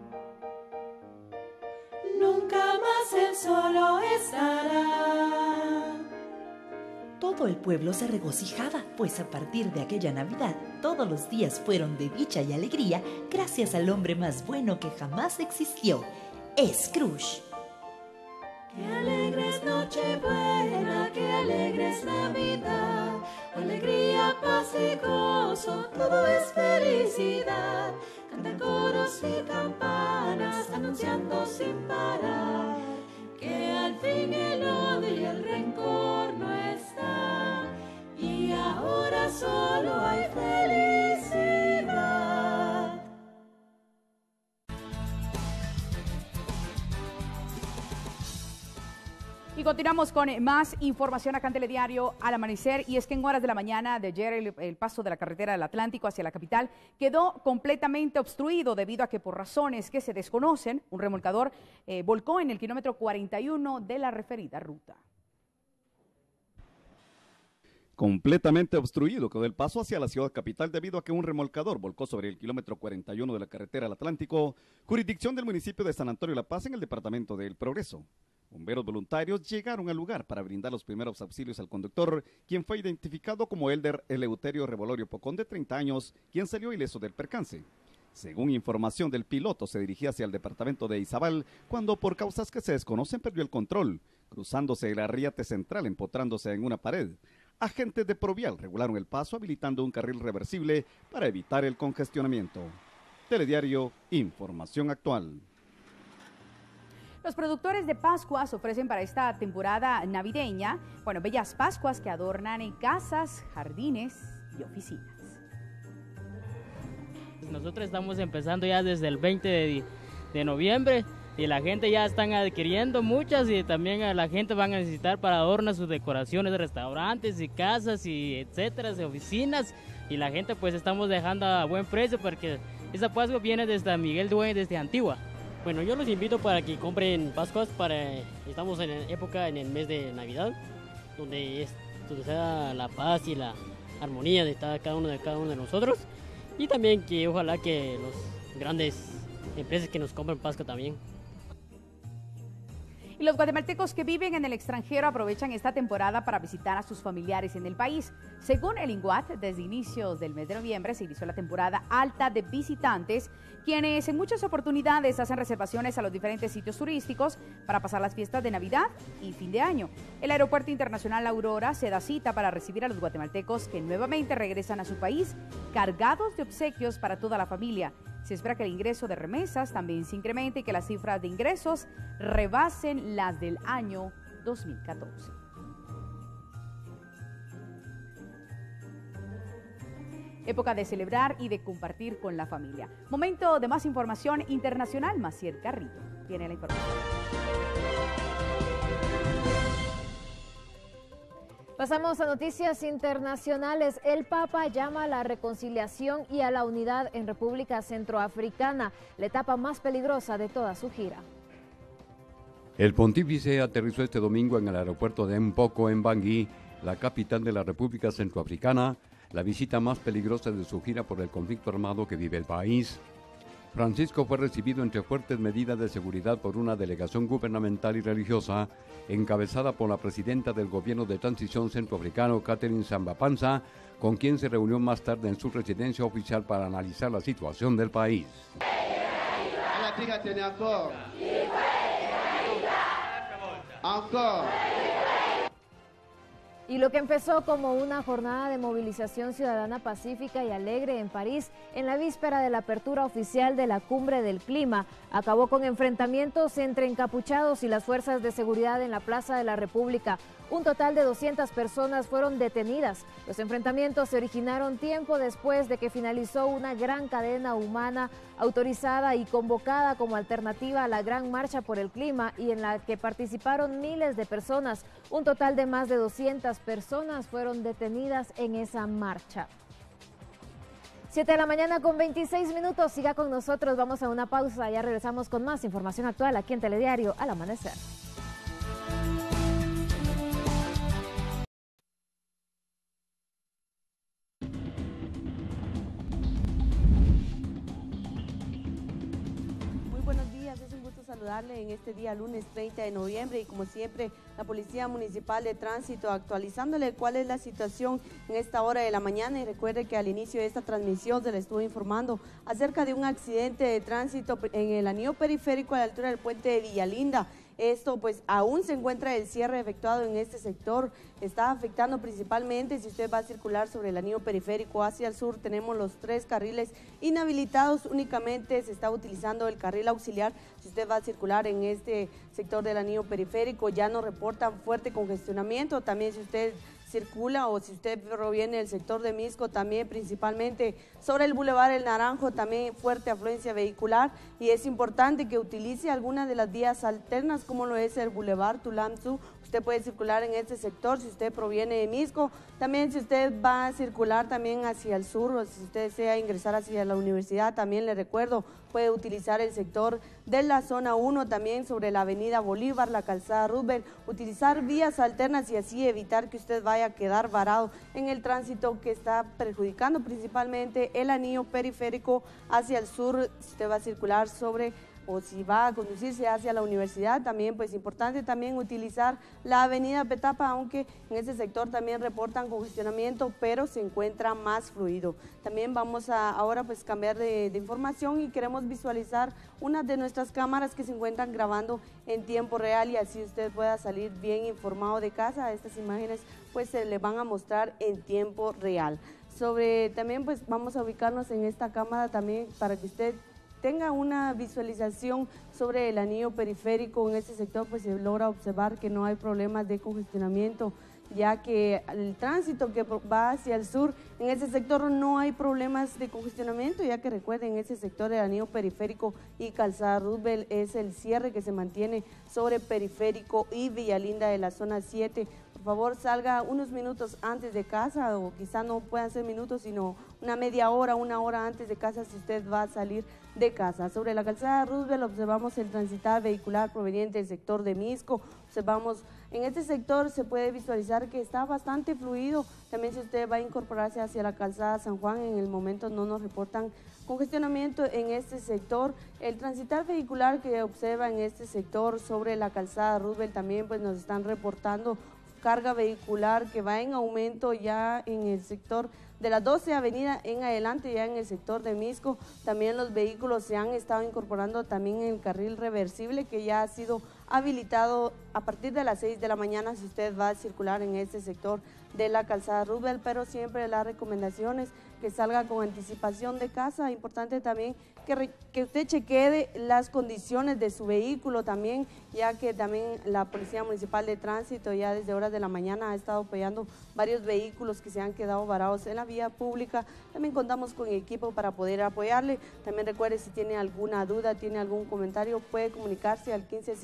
Nunca más él solo estará. Todo el pueblo se regocijaba, pues a partir de aquella Navidad, todos los días fueron de dicha y alegría gracias al hombre más bueno que jamás existió, Scrooge. Qué alegre es Nochebuena, qué alegre es Navidad. Alegría, paz y gozo, todo es felicidad. Cantan coros y campanas anunciando sin parar que al fin el odio y el rencor no está, y ahora solo hay felicidad. Y continuamos con más información acá en Telediario al amanecer, y es que en horas de la mañana de ayer el paso de la carretera del Atlántico hacia la capital quedó completamente obstruido debido a que por razones que se desconocen, un remolcador volcó en el kilómetro 41 de la referida ruta. Completamente obstruido quedó el paso hacia la ciudad capital debido a que un remolcador volcó sobre el kilómetro 41 de la carretera al Atlántico, jurisdicción del municipio de San Antonio La Paz en el departamento de El Progreso. Bomberos voluntarios llegaron al lugar para brindar los primeros auxilios al conductor, quien fue identificado como Elder Eleuterio Revolorio Pocón, de 30 años, quien salió ileso del percance. Según información del piloto, se dirigía hacia el departamento de Izabal cuando, por causas que se desconocen, perdió el control, cruzándose el arriate central, empotrándose en una pared. Agentes de Provial regularon el paso, habilitando un carril reversible para evitar el congestionamiento. Telediario, información actual. Los productores de Pascuas ofrecen para esta temporada navideña, bellas Pascuas que adornan en casas, jardines y oficinas. Nosotros estamos empezando ya desde el 20 de noviembre y la gente ya están adquiriendo muchas, y también la gente va a necesitar para adornar sus decoraciones de restaurantes y casas y etcétera, de oficinas, y la gente pues estamos dejando a buen precio porque esa Pascua viene desde Miguel Dueñas, desde Antigua. Bueno, yo los invito para que compren Pascuas, estamos en época, en el mes de Navidad, donde sea la paz y la armonía de cada uno de nosotros, y también que ojalá que los grandes empresas que nos compren Pascua también. Y los guatemaltecos que viven en el extranjero aprovechan esta temporada para visitar a sus familiares en el país. Según el INGUAT, desde inicios del mes de noviembre se inició la temporada alta de visitantes, quienes en muchas oportunidades hacen reservaciones a los diferentes sitios turísticos para pasar las fiestas de Navidad y fin de año. El Aeropuerto Internacional Aurora se da cita para recibir a los guatemaltecos que nuevamente regresan a su país cargados de obsequios para toda la familia. Se espera que el ingreso de remesas también se incremente y que las cifras de ingresos rebasen las del año 2014. Época de celebrar y de compartir con la familia. Momento de más información internacional. Maciel Carrillo tiene la información. Pasamos a noticias internacionales. El Papa llama a la reconciliación y a la unidad en República Centroafricana, la etapa más peligrosa de toda su gira. El pontífice aterrizó este domingo en el aeropuerto de Mpoko, en Bangui, la capital de la República Centroafricana, la visita más peligrosa de su gira por el conflicto armado que vive el país. Francisco fue recibido entre fuertes medidas de seguridad por una delegación gubernamental y religiosa encabezada por la presidenta del gobierno de transición centroafricano, Catherine Samba-Panza, con quien se reunió más tarde en su residencia oficial para analizar la situación del país. Y lo que empezó como una jornada de movilización ciudadana pacífica y alegre en París, en la víspera de la apertura oficial de la Cumbre del Clima, acabó con enfrentamientos entre encapuchados y las fuerzas de seguridad en la Plaza de la República. Un total de 200 personas fueron detenidas. Los enfrentamientos se originaron tiempo después de que finalizó una gran cadena humana autorizada y convocada como alternativa a la Gran Marcha por el Clima y en la que participaron miles de personas. Un total de más de 200 personas fueron detenidas en esa marcha. 7 de la mañana con 26 minutos. Siga con nosotros, vamos a una pausa. Ya regresamos con más información actual aquí en Telediario al Amanecer. Saludarle en este día lunes 30 de noviembre y como siempre la Policía Municipal de Tránsito actualizándole cuál es la situación en esta hora de la mañana y recuerde que al inicio de esta transmisión se le estuvo informando acerca de un accidente de tránsito en el anillo periférico a la altura del puente de Villalinda. Esto pues aún se encuentra el cierre efectuado en este sector, está afectando principalmente si usted va a circular sobre el anillo periférico hacia el sur, tenemos los 3 carriles inhabilitados, únicamente se está utilizando el carril auxiliar. Si usted va a circular en este sector del anillo periférico ya no reportan fuerte congestionamiento, también si usted circula o si usted proviene del sector de Misco, también principalmente sobre el Boulevard El Naranjo, también fuerte afluencia vehicular y es importante que utilice alguna de las vías alternas como lo es el Boulevard Tulamsu. Usted puede circular en este sector si usted proviene de Misco, también si usted va a circular también hacia el sur o si usted desea ingresar hacia la universidad, también le recuerdo, puede utilizar el sector de la zona 1, también sobre la avenida Bolívar, la calzada Roosevelt, utilizar vías alternas y así evitar que usted vaya a quedar varado en el tránsito que está perjudicando principalmente el anillo periférico hacia el sur. Si usted va a circular sobre o si va a conducirse hacia la universidad, también pues importante también utilizar la avenida Petapa, aunque en ese sector también reportan congestionamiento, pero se encuentra más fluido. También vamos a ahora pues cambiar de información y queremos visualizar una de nuestras cámaras que se encuentran grabando en tiempo real y así usted pueda salir bien informado de casa. Estas imágenes pues se le van a mostrar en tiempo real. También pues vamos a ubicarnos en esta cámara también para que usted tenga una visualización sobre el anillo periférico. En este sector pues se logra observar que no hay problemas de congestionamiento, ya que el tránsito que va hacia el sur, en ese sector no hay problemas de congestionamiento, ya que recuerden, ese sector del anillo periférico y calzada Roosevelt es el cierre que se mantiene sobre periférico y Villalinda de la zona 7. Por favor, salga unos minutos antes de casa, o quizá no puedan ser minutos, sino una media hora, 1 hora antes de casa si usted va a salir de casa. Sobre la calzada Roosevelt observamos el transitar vehicular proveniente del sector de Misco. Observamos en este sector se puede visualizar que está bastante fluido. También si usted va a incorporarse hacia la calzada San Juan, en el momento no nos reportan congestionamiento en este sector. El transitar vehicular que observa en este sector sobre la calzada Roosevelt también pues nos están reportando carga vehicular que va en aumento ya en el sector de la 12 Avenida en adelante, ya en el sector de Misco. También los vehículos se han estado incorporando también en el carril reversible que ya ha sido habilitado a partir de las 6 de la mañana si usted va a circular en este sector de la calzada Roosevelt, pero siempre las recomendaciones que salga con anticipación de casa. Importante también que usted chequee las condiciones de su vehículo también, ya que también la Policía Municipal de Tránsito ya desde horas de la mañana ha estado apoyando varios vehículos que se han quedado varados en la vía pública. También contamos con equipo para poder apoyarle. También recuerde, si tiene alguna duda, tiene algún comentario, puede comunicarse al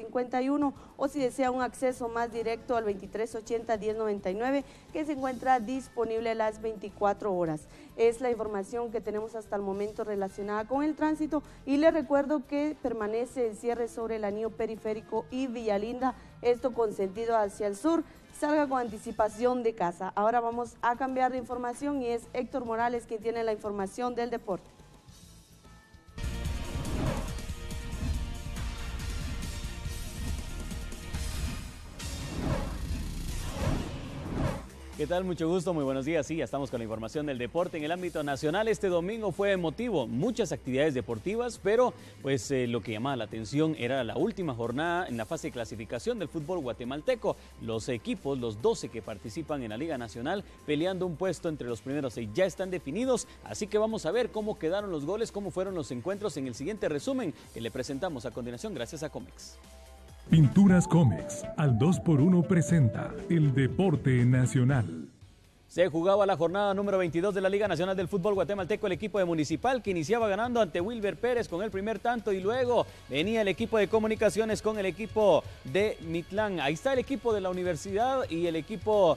1551 o si desea un acceso más directo al 2380-1099 que se encuentra disponible las 24 horas. Es la información que tenemos hasta el momento relacionada con el tránsito y le recuerdo que permanece el cierre sobre el anillo periférico y Villalinda, esto con sentido hacia el sur. salga con anticipación de casa. Ahora vamos a cambiar de información y es Héctor Morales quien tiene la información del deporte. ¿Qué tal? Mucho gusto, muy buenos días. Sí, ya estamos con la información del deporte en el ámbito nacional. Este domingo fue emotivo, muchas actividades deportivas, pero pues lo que llamaba la atención era la última jornada en la fase de clasificación del fútbol guatemalteco. Los equipos, los 12 que participan en la Liga Nacional, peleando un puesto entre los primeros 6, ya están definidos, así que vamos a ver cómo quedaron los goles, cómo fueron los encuentros en el siguiente resumen que le presentamos a continuación gracias a Comex. Pinturas Comex, al 2x1 presenta el deporte nacional. Se jugaba la jornada número 22 de la Liga Nacional del Fútbol Guatemalteco, el equipo de Municipal que iniciaba ganando ante Wilber Pérez con el primer tanto y luego venía el equipo de Comunicaciones con el equipo de Mitlán. Ahí está el equipo de la Universidad y el equipo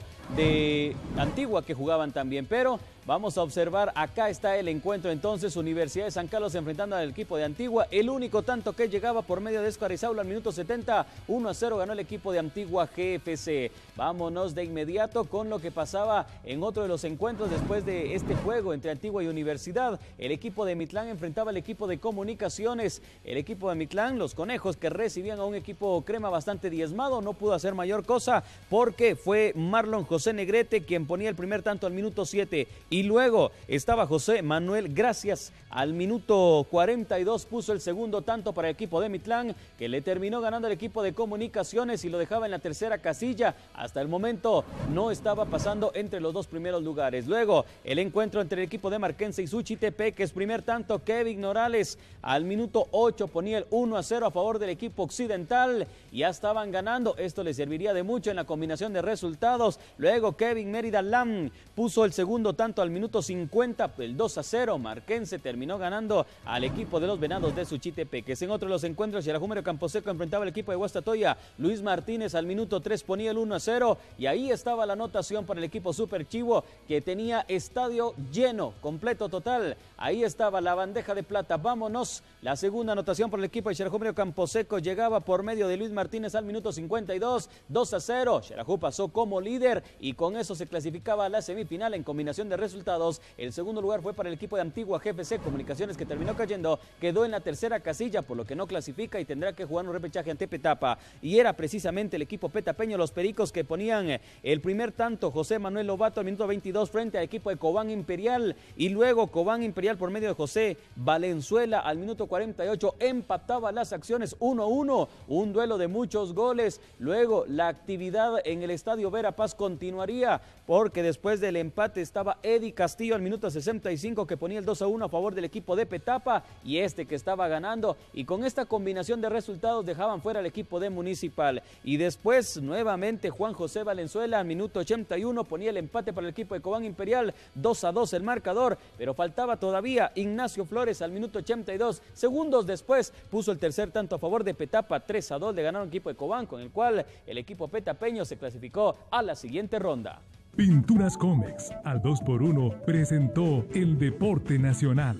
de Antigua que jugaban también, pero vamos a observar, acá está el encuentro entonces, Universidad de San Carlos enfrentando al equipo de Antigua, el único tanto que llegaba por medio de Escarizaula al minuto 70, 1-0 ganó el equipo de Antigua GFC. Vámonos de inmediato con lo que pasaba en otro de los encuentros después de este juego entre Antigua y Universidad. El equipo de Mitlán enfrentaba al equipo de Comunicaciones, el equipo de Mitlán, los conejos que recibían a un equipo crema bastante diezmado, no pudo hacer mayor cosa porque fue Marlon José Negrete quien ponía el primer tanto al minuto 7. Y luego estaba José Manuel Gracias al minuto 42, puso el segundo tanto para el equipo de Mitlán, que le terminó ganando el equipo de Comunicaciones y lo dejaba en la tercera casilla. Hasta el momento no estaba pasando entre los dos primeros lugares. Luego el encuentro entre el equipo de Marquense y Suchitepeques, primer tanto Kevin Morales al minuto 8 ponía el 1-0 a favor del equipo occidental. Ya estaban ganando, esto le serviría de mucho en la combinación de resultados. Luego Kevin Mérida Lam puso el segundo tanto al minuto 50, el 2-0, Marquense terminó ganando al equipo de los Venados de Suchitepeques. En otro de los encuentros, Xerajumerio Camposeco enfrentaba al equipo de Guastatoya, Luis Martínez al minuto 3 ponía el 1-0 y ahí estaba la anotación para el equipo Super Chivo que tenía estadio lleno, completo, total. Ahí estaba la bandeja de plata. Vámonos, la segunda anotación para el equipo de Xerajumerio Camposeco llegaba por medio de Luis Martínez al minuto 52, 2-0. Xerajú pasó como líder y con eso se clasificaba a la semifinal en combinación de resultados. El segundo lugar fue para el equipo de Antigua GFC Comunicaciones que terminó cayendo, quedó en la tercera casilla por lo que no clasifica y tendrá que jugar un repechaje ante Petapa y era precisamente el equipo petapeño, los Pericos, que ponían el primer tanto, José Manuel Lobato al minuto 22 frente al equipo de Cobán Imperial y luego Cobán Imperial por medio de José Valenzuela al minuto 48 empataba las acciones 1-1, un duelo de muchos goles. Luego la actividad en el estadio Vera Paz continuaría porque después del empate estaba Eddie Castillo al minuto 65 que ponía el 2-1 a favor del equipo de Petapa y este que estaba ganando, y con esta combinación de resultados dejaban fuera al equipo de Municipal. Y después nuevamente Juan José Valenzuela al minuto 81 ponía el empate para el equipo de Cobán Imperial, 2-2 el marcador, pero faltaba todavía Ignacio Flores al minuto 82, segundos después puso el tercer tanto a favor de Petapa, 3-2 le ganaron el equipo de Cobán, con el cual el equipo petapeño se clasificó a la siguiente ronda. Pinturas Comex, al 2x1 presentó el deporte nacional.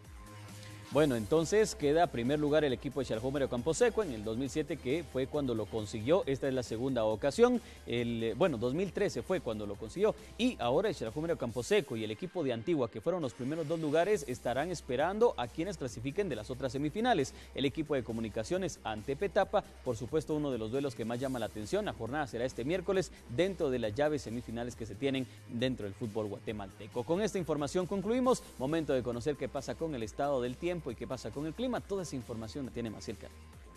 Bueno, entonces queda primer lugar el equipo de Xerajumerio Camposeco en el 2007, que fue cuando lo consiguió. Esta es la segunda ocasión. 2013 fue cuando lo consiguió. Y ahora el Xerajumerio Camposeco y el equipo de Antigua, que fueron los primeros dos lugares, estarán esperando a quienes clasifiquen de las otras semifinales. El equipo de Comunicaciones ante Petapa, por supuesto, uno de los duelos que más llama la atención. La jornada será este miércoles dentro de las llaves semifinales que se tienen dentro del fútbol guatemalteco. Con esta información concluimos. Momento de conocer qué pasa con el estado del tiempo y qué pasa con el clima. Toda esa información la tiene Maciel Cari.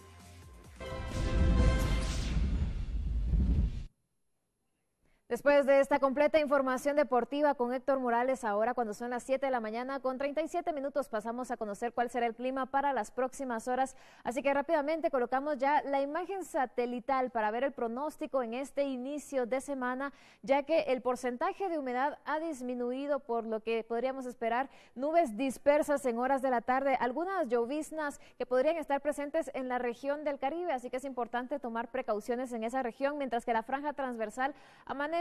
Después de esta completa información deportiva con Héctor Morales, ahora cuando son las 7 de la mañana con 37 minutos pasamos a conocer cuál será el clima para las próximas horas. Así que rápidamente colocamos ya la imagen satelital para ver el pronóstico en este inicio de semana, ya que el porcentaje de humedad ha disminuido, por lo que podríamos esperar nubes dispersas en horas de la tarde, algunas lloviznas que podrían estar presentes en la región del Caribe, así que es importante tomar precauciones en esa región, mientras que la franja transversal amanece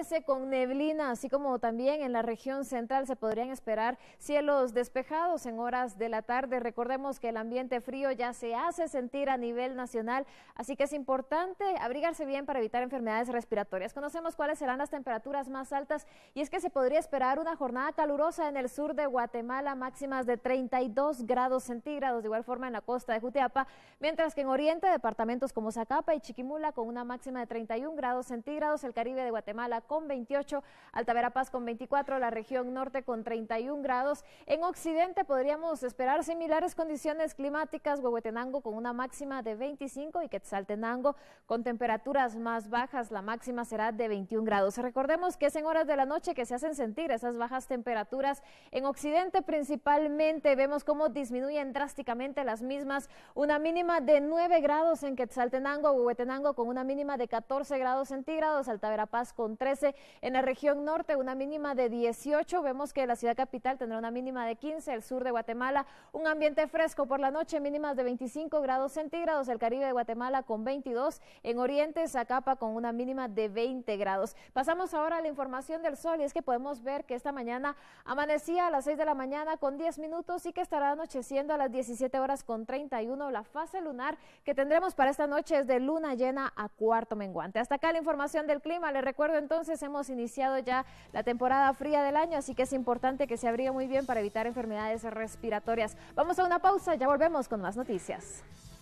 amanece con neblina, así como también en la región central se podrían esperar cielos despejados en horas de la tarde. Recordemos que el ambiente frío ya se hace sentir a nivel nacional, así que es importante abrigarse bien para evitar enfermedades respiratorias. Conocemos cuáles serán las temperaturas más altas y es que se podría esperar una jornada calurosa en el sur de Guatemala, máximas de 32 grados centígrados, de igual forma en la costa de Jutiapa, mientras que en oriente, departamentos como Zacapa y Chiquimula con una máxima de 31 grados centígrados, el Caribe de Guatemala con 28, Alta Verapaz con 24, la región norte con 31 grados. En occidente podríamos esperar similares condiciones climáticas, Huehuetenango con una máxima de 25 y Quetzaltenango con temperaturas más bajas, la máxima será de 21 grados. Recordemos que es en horas de la noche que se hacen sentir esas bajas temperaturas. En occidente principalmente vemos cómo disminuyen drásticamente las mismas, una mínima de 9 grados en Quetzaltenango, Huehuetenango con una mínima de 14 grados centígrados, Alta Verapaz con 13, en la región norte una mínima de 18, vemos que la ciudad capital tendrá una mínima de 15, el sur de Guatemala un ambiente fresco por la noche, mínimas de 25 grados centígrados, el Caribe de Guatemala con 22, en oriente Zacapa con una mínima de 20 grados. Pasamos ahora a la información del sol y es que podemos ver que esta mañana amanecía a las 6 de la mañana con 10 minutos y que estará anocheciendo a las 17 horas con 31. La fase lunar que tendremos para esta noche es de luna llena a cuarto menguante. Hasta acá la información del clima. Les recuerdo entonces, hemos iniciado ya la temporada fría del año, así que es importante que se abrigue muy bien para evitar enfermedades respiratorias. Vamos a una pausa, ya volvemos con más noticias.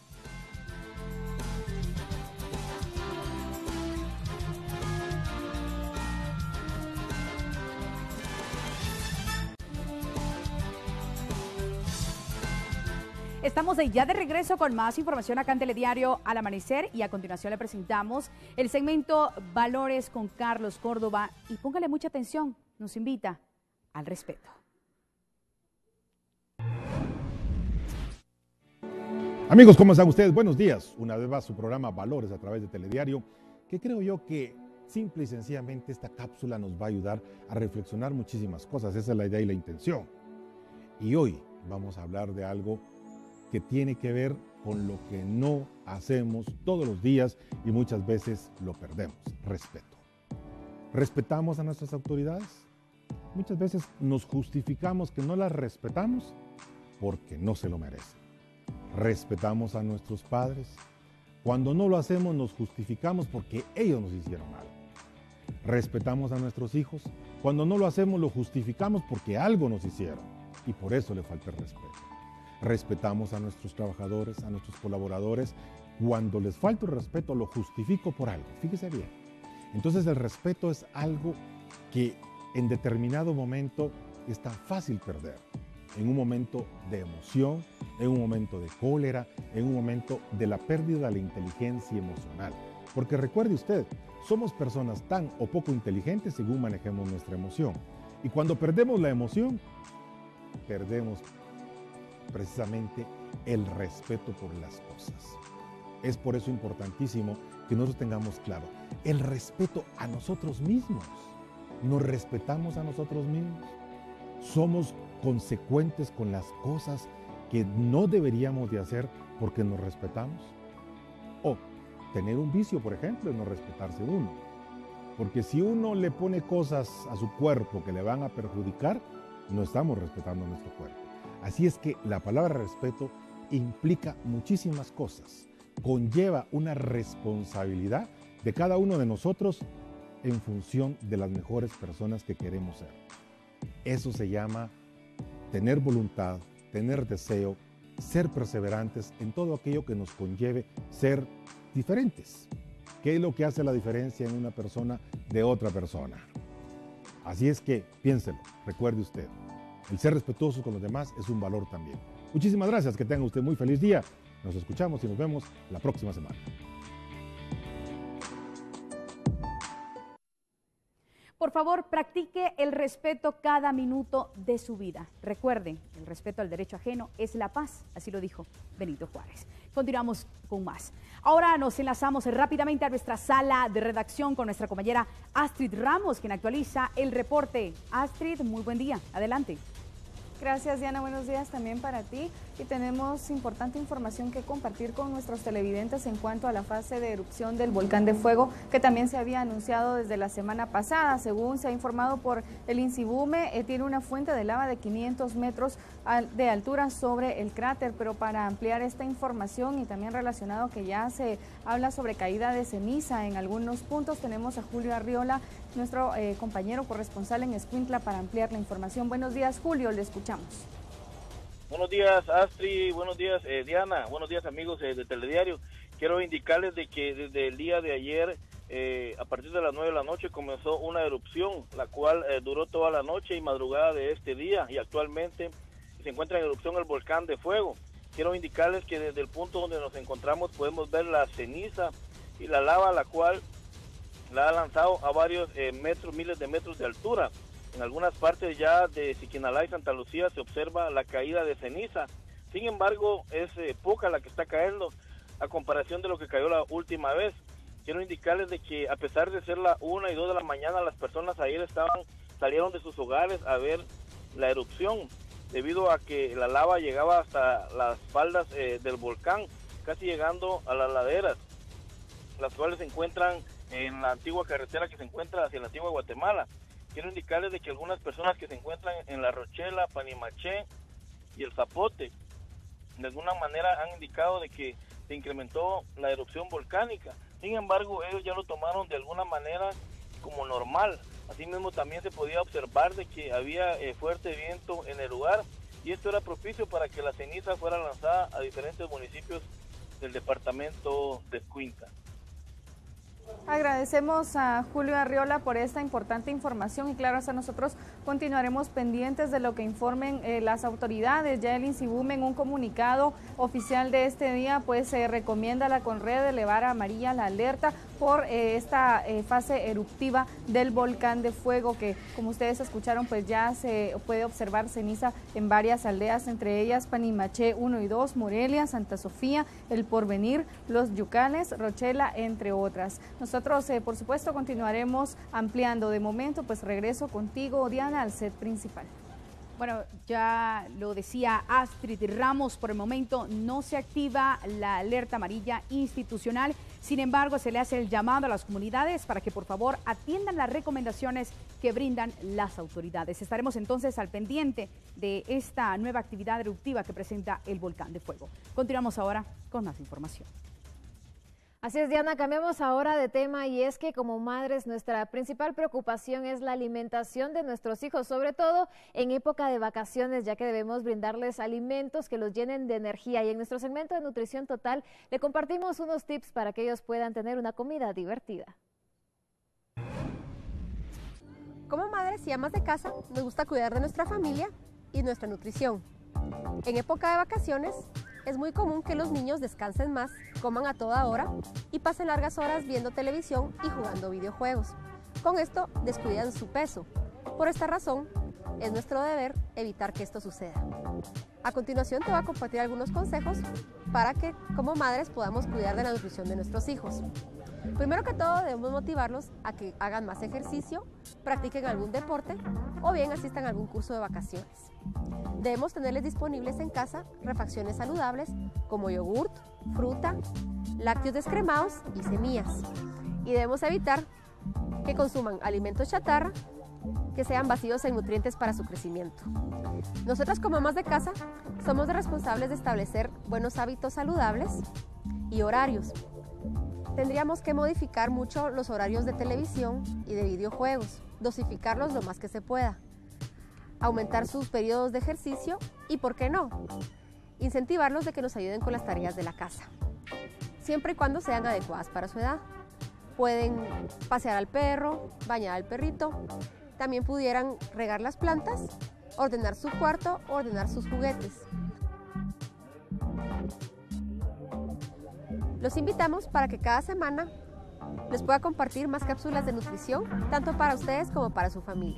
Estamos ya de regreso con más información acá en Telediario al Amanecer y a continuación le presentamos el segmento Valores con Carlos Córdoba y póngale mucha atención, nos invita al respeto. Amigos, ¿cómo están ustedes? Buenos días. Una vez más su programa Valores a través de Telediario, que creo yo que simple y sencillamente esta cápsula nos va a ayudar a reflexionar muchísimas cosas. Esa es la idea y la intención. Y hoy vamos a hablar de algo que tiene que ver con lo que no hacemos todos los días y muchas veces lo perdemos: respeto. ¿Respetamos a nuestras autoridades? Muchas veces nos justificamos que no las respetamos porque no se lo merecen. ¿Respetamos a nuestros padres? Cuando no lo hacemos nos justificamos porque ellos nos hicieron mal. ¿Respetamos a nuestros hijos? Cuando no lo hacemos lo justificamos porque algo nos hicieron y por eso le falta el respeto. Respetamos a nuestros trabajadores, a nuestros colaboradores. Cuando les falta el respeto, lo justifico por algo. Fíjese bien. Entonces el respeto es algo que en determinado momento es tan fácil perder. En un momento de emoción, en un momento de cólera, en un momento de la pérdida de la inteligencia emocional. Porque recuerde usted, somos personas tan o poco inteligentes según manejemos nuestra emoción. Y cuando perdemos la emoción, perdemos precisamente el respeto por las cosas. Es por eso importantísimo que nosotros tengamos claro el respeto a nosotros mismos. ¿Nos respetamos a nosotros mismos? ¿Somos consecuentes con las cosas que no deberíamos de hacer porque nos respetamos? O tener un vicio, por ejemplo, es no respetarse uno. Porque si uno le pone cosas a su cuerpo que le van a perjudicar, no estamos respetando nuestro cuerpo. Así es que la palabra respeto implica muchísimas cosas, conlleva una responsabilidad de cada uno de nosotros en función de las mejores personas que queremos ser. Eso se llama tener voluntad, tener deseo, ser perseverantes en todo aquello que nos conlleve ser diferentes. ¿Qué es lo que hace la diferencia en una persona de otra persona? Así es que piénselo, recuerde usted. El ser respetuoso con los demás es un valor también. Muchísimas gracias, que tenga usted muy feliz día. Nos escuchamos y nos vemos la próxima semana. Por favor, practique el respeto cada minuto de su vida. Recuerden, el respeto al derecho ajeno es la paz, así lo dijo Benito Juárez. Continuamos con más. Ahora nos enlazamos rápidamente a nuestra sala de redacción con nuestra compañera Astrid Ramos, quien actualiza el reporte. Astrid, muy buen día. Adelante. Gracias, Diana, buenos días también para ti. Y tenemos importante información que compartir con nuestros televidentes en cuanto a la fase de erupción del volcán de fuego, que también se había anunciado desde la semana pasada. Según se ha informado por el INSIBUME, tiene una fuente de lava de 500 metros de altura sobre el cráter, pero para ampliar esta información y también relacionado que ya se habla sobre caída de ceniza en algunos puntos, tenemos a Julio Arriola, nuestro compañero corresponsal en Escuintla, para ampliar la información. Buenos días, Julio, le escuchamos. Buenos días, Astrid, buenos días, Diana, buenos días, amigos de Telediario. Quiero indicarles de que desde el día de ayer, a partir de las 9 de la noche, comenzó una erupción, la cual duró toda la noche y madrugada de este día, y actualmente se encuentra en erupción el volcán de fuego. Quiero indicarles que desde el punto donde nos encontramos podemos ver la ceniza y la lava, la cual la ha lanzado a varios miles de metros de altura. En algunas partes ya de Siquinalá y Santa Lucía se observa la caída de ceniza. Sin embargo, es poca la que está cayendo a comparación de lo que cayó la última vez. Quiero indicarles de que a pesar de ser la 1 y 2 de la mañana, las personas ayer salieron de sus hogares a ver la erupción, debido a que la lava llegaba hasta las faldas del volcán, casi llegando a las laderas, las cuales se encuentran en la antigua carretera que se encuentra hacia la antigua Guatemala. Quiero indicarles de que algunas personas que se encuentran en La Rochela, Panimaché y el Zapote, de alguna manera han indicado de que se incrementó la erupción volcánica. Sin embargo, ellos ya lo tomaron de alguna manera como normal. Asimismo, también se podía observar de que había fuerte viento en el lugar, y esto era propicio para que la ceniza fuera lanzada a diferentes municipios del departamento de Escuintla. Agradecemos a Julio Arriola por esta importante información y claro, hasta nosotros continuaremos pendientes de lo que informen las autoridades. Ya el INSIBUME en un comunicado oficial de este día pues recomienda a la CONRED elevar a amarilla la alerta por esta fase eruptiva del volcán de fuego, que como ustedes escucharon pues ya se puede observar ceniza en varias aldeas, entre ellas Panimaché 1 y 2, Morelia, Santa Sofía, El Porvenir, Los Yucanes, Rochela, entre otras. Nosotros, por supuesto, continuaremos ampliando. De momento, pues regreso contigo, Diana, al set principal. Bueno, ya lo decía Astrid Ramos, por el momento no se activa la alerta amarilla institucional. Sin embargo, se le hace el llamado a las comunidades para que por favor atiendan las recomendaciones que brindan las autoridades. Estaremos entonces al pendiente de esta nueva actividad eruptiva que presenta el volcán de fuego. Continuamos ahora con más información. Así es, Diana, cambiamos ahora de tema y es que como madres nuestra principal preocupación es la alimentación de nuestros hijos, sobre todo en época de vacaciones, ya que debemos brindarles alimentos que los llenen de energía. Y en nuestro segmento de Nutrición Total le compartimos unos tips para que ellos puedan tener una comida divertida. Como madres y amas de casa, nos gusta cuidar de nuestra familia y nuestra nutrición. En época de vacaciones, es muy común que los niños descansen más, coman a toda hora y pasen largas horas viendo televisión y jugando videojuegos. Con esto descuidan su peso. Por esta razón, es nuestro deber evitar que esto suceda. A continuación te voy a compartir algunos consejos para que como madres podamos cuidar de la nutrición de nuestros hijos. Primero que todo debemos motivarlos a que hagan más ejercicio, practiquen algún deporte o bien asistan a algún curso de vacaciones. Debemos tenerles disponibles en casa refacciones saludables como yogurt, fruta, lácteos descremados y semillas. Y debemos evitar que consuman alimentos chatarra que sean vacíos en nutrientes para su crecimiento. Nosotras como mamás de casa somos responsables de establecer buenos hábitos saludables y horarios. Tendríamos que modificar mucho los horarios de televisión y de videojuegos, dosificarlos lo más que se pueda, aumentar sus periodos de ejercicio y, ¿por qué no?, incentivarlos de que nos ayuden con las tareas de la casa, siempre y cuando sean adecuadas para su edad. Pueden pasear al perro, bañar al perrito, también pudieran regar las plantas, ordenar su cuarto, ordenar sus juguetes. Los invitamos para que cada semana les pueda compartir más cápsulas de nutrición, tanto para ustedes como para su familia.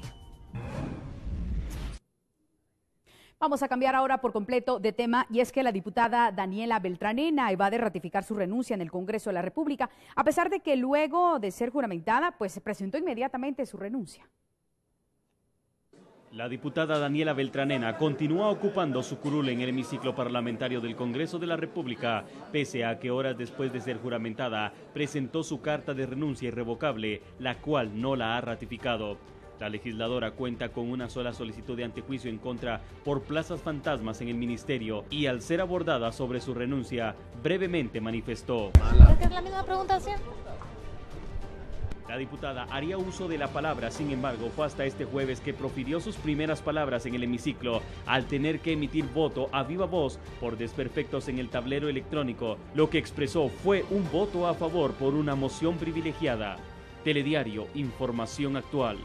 Vamos a cambiar ahora por completo de tema y es que la diputada Daniela Beltranena va a ratificar su renuncia en el Congreso de la República, a pesar de que luego de ser juramentada, pues se presentó inmediatamente su renuncia. La diputada Daniela Beltranena continúa ocupando su curul en el hemiciclo parlamentario del Congreso de la República, pese a que horas después de ser juramentada presentó su carta de renuncia irrevocable, la cual no la ha ratificado. La legisladora cuenta con una sola solicitud de antejuicio en contra por plazas fantasmas en el ministerio y al ser abordada sobre su renuncia, brevemente manifestó: ¿Creo que es la misma pregunta siempre? La diputada haría uso de la palabra, sin embargo, fue hasta este jueves que profirió sus primeras palabras en el hemiciclo, al tener que emitir voto a viva voz por desperfectos en el tablero electrónico. Lo que expresó fue un voto a favor por una moción privilegiada. Telediario, información actual.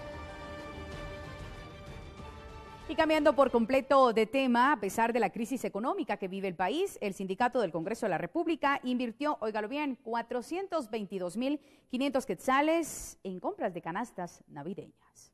Y cambiando por completo de tema, a pesar de la crisis económica que vive el país, el Sindicato del Congreso de la República invirtió, óigalo bien, 422.500 quetzales en compras de canastas navideñas.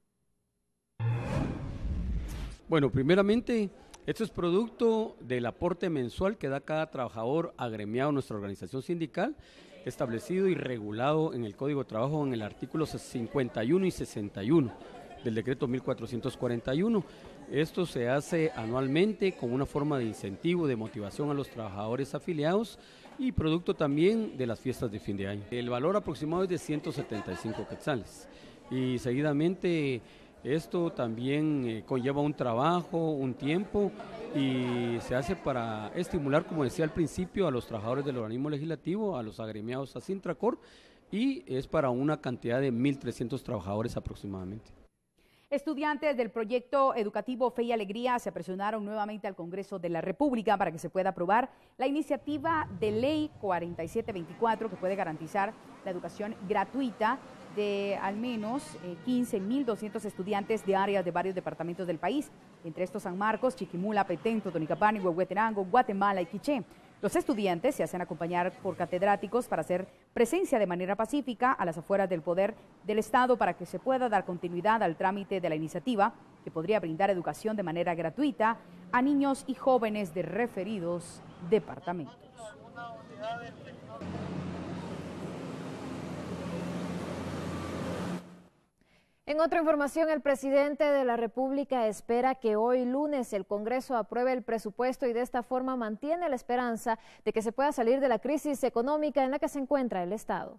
Bueno, primeramente, esto es producto del aporte mensual que da cada trabajador agremiado a nuestra organización sindical, establecido y regulado en el Código de Trabajo en el artículo 51 y 61 del decreto 1441. Esto se hace anualmente con una forma de incentivo, de motivación a los trabajadores afiliados y producto también de las fiestas de fin de año. El valor aproximado es de 175 quetzales y seguidamente esto también conlleva un trabajo, un tiempo y se hace para estimular, como decía al principio, a los trabajadores del organismo legislativo, a los agremiados a Sintracor, y es para una cantidad de 1.300 trabajadores aproximadamente. Estudiantes del proyecto educativo Fe y Alegría se presionaron nuevamente al Congreso de la República para que se pueda aprobar la iniciativa de ley 4724 que puede garantizar la educación gratuita de al menos 15.200 estudiantes de áreas de varios departamentos del país, entre estos San Marcos, Chiquimula, Petén, Totonicapán, Huehuetenango, Guatemala y Quiché. Los estudiantes se hacen acompañar por catedráticos para hacer presencia de manera pacífica a las afueras del poder del Estado para que se pueda dar continuidad al trámite de la iniciativa que podría brindar educación de manera gratuita a niños y jóvenes de referidos departamentos. En otra información, el presidente de la República espera que hoy lunes el Congreso apruebe el presupuesto y de esta forma mantiene la esperanza de que se pueda salir de la crisis económica en la que se encuentra el Estado.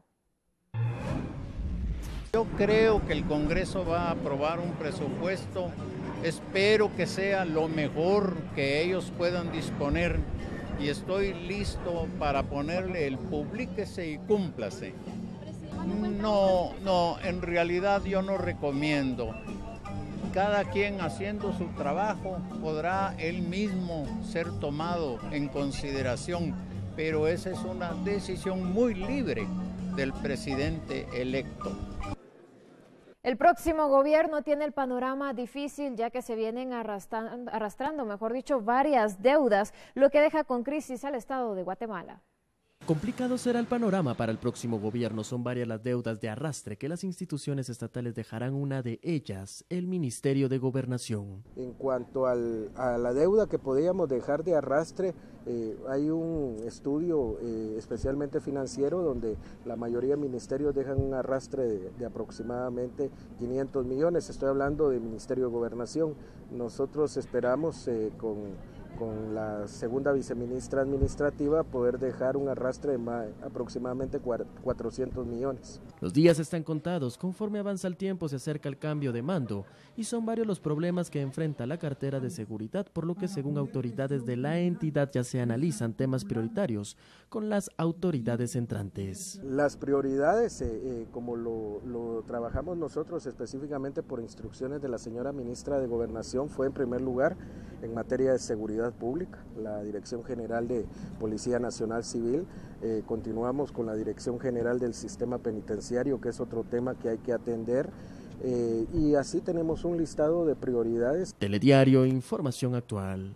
Yo creo que el Congreso va a aprobar un presupuesto, espero que sea lo mejor que ellos puedan disponer y estoy listo para ponerle el publíquese y cúmplase. No, en realidad yo no recomiendo. Cada quien haciendo su trabajo podrá él mismo ser tomado en consideración, pero esa es una decisión muy libre del presidente electo. El próximo gobierno tiene el panorama difícil ya que se vienen arrastrando, mejor dicho, varias deudas, lo que deja con crisis al Estado de Guatemala. Complicado será el panorama para el próximo gobierno. Son varias las deudas de arrastre que las instituciones estatales dejarán. Una de ellas, el Ministerio de Gobernación. En cuanto a la deuda que podríamos dejar de arrastre, hay un estudio especialmente financiero donde la mayoría de ministerios dejan un arrastre de aproximadamente 500 millones. Estoy hablando del Ministerio de Gobernación. Nosotros esperamos con la segunda viceministra administrativa poder dejar un arrastre de aproximadamente 400 millones. Los días están contados. Conforme avanza el tiempo se acerca el cambio de mando y son varios los problemas que enfrenta la cartera de seguridad, por lo que según autoridades de la entidad ya se analizan temas prioritarios con las autoridades entrantes. Las prioridades, como lo trabajamos nosotros específicamente por instrucciones de la señora ministra de Gobernación, fue en primer lugar en materia de seguridad pública, la Dirección General de Policía Nacional Civil, continuamos con la Dirección General del Sistema Penitenciario, que es otro tema que hay que atender, y así tenemos un listado de prioridades. Telediario, información actual.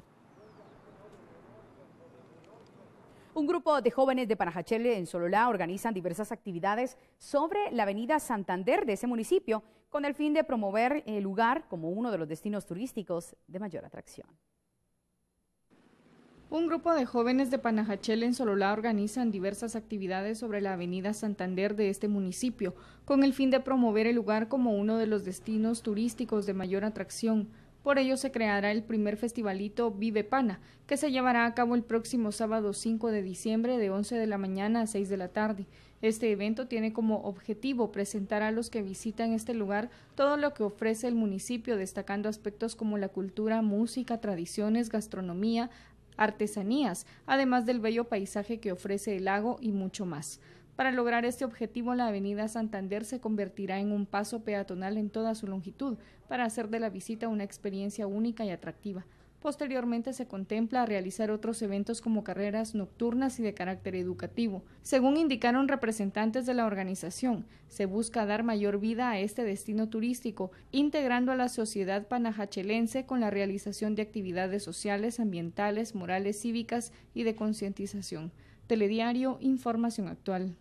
Un grupo de jóvenes de Panajachel en Sololá organizan diversas actividades sobre la avenida Santander de ese municipio con el fin de promover el lugar como uno de los destinos turísticos de mayor atracción. Un grupo de jóvenes de Panajachel en Sololá organizan diversas actividades sobre la avenida Santander de este municipio, con el fin de promover el lugar como uno de los destinos turísticos de mayor atracción. Por ello se creará el primer festivalito Vive Pana, que se llevará a cabo el próximo sábado 5 de diciembre de 11 de la mañana a 6 de la tarde. Este evento tiene como objetivo presentar a los que visitan este lugar todo lo que ofrece el municipio, destacando aspectos como la cultura, música, tradiciones, gastronomía, artesanías, además del bello paisaje que ofrece el lago y mucho más. Para lograr este objetivo, la avenida Santander se convertirá en un paso peatonal en toda su longitud, para hacer de la visita una experiencia única y atractiva. Posteriormente se contempla realizar otros eventos como carreras nocturnas y de carácter educativo. Según indicaron representantes de la organización, se busca dar mayor vida a este destino turístico, integrando a la sociedad panajachelense con la realización de actividades sociales, ambientales, morales, cívicas y de concientización. Telediario, información actual.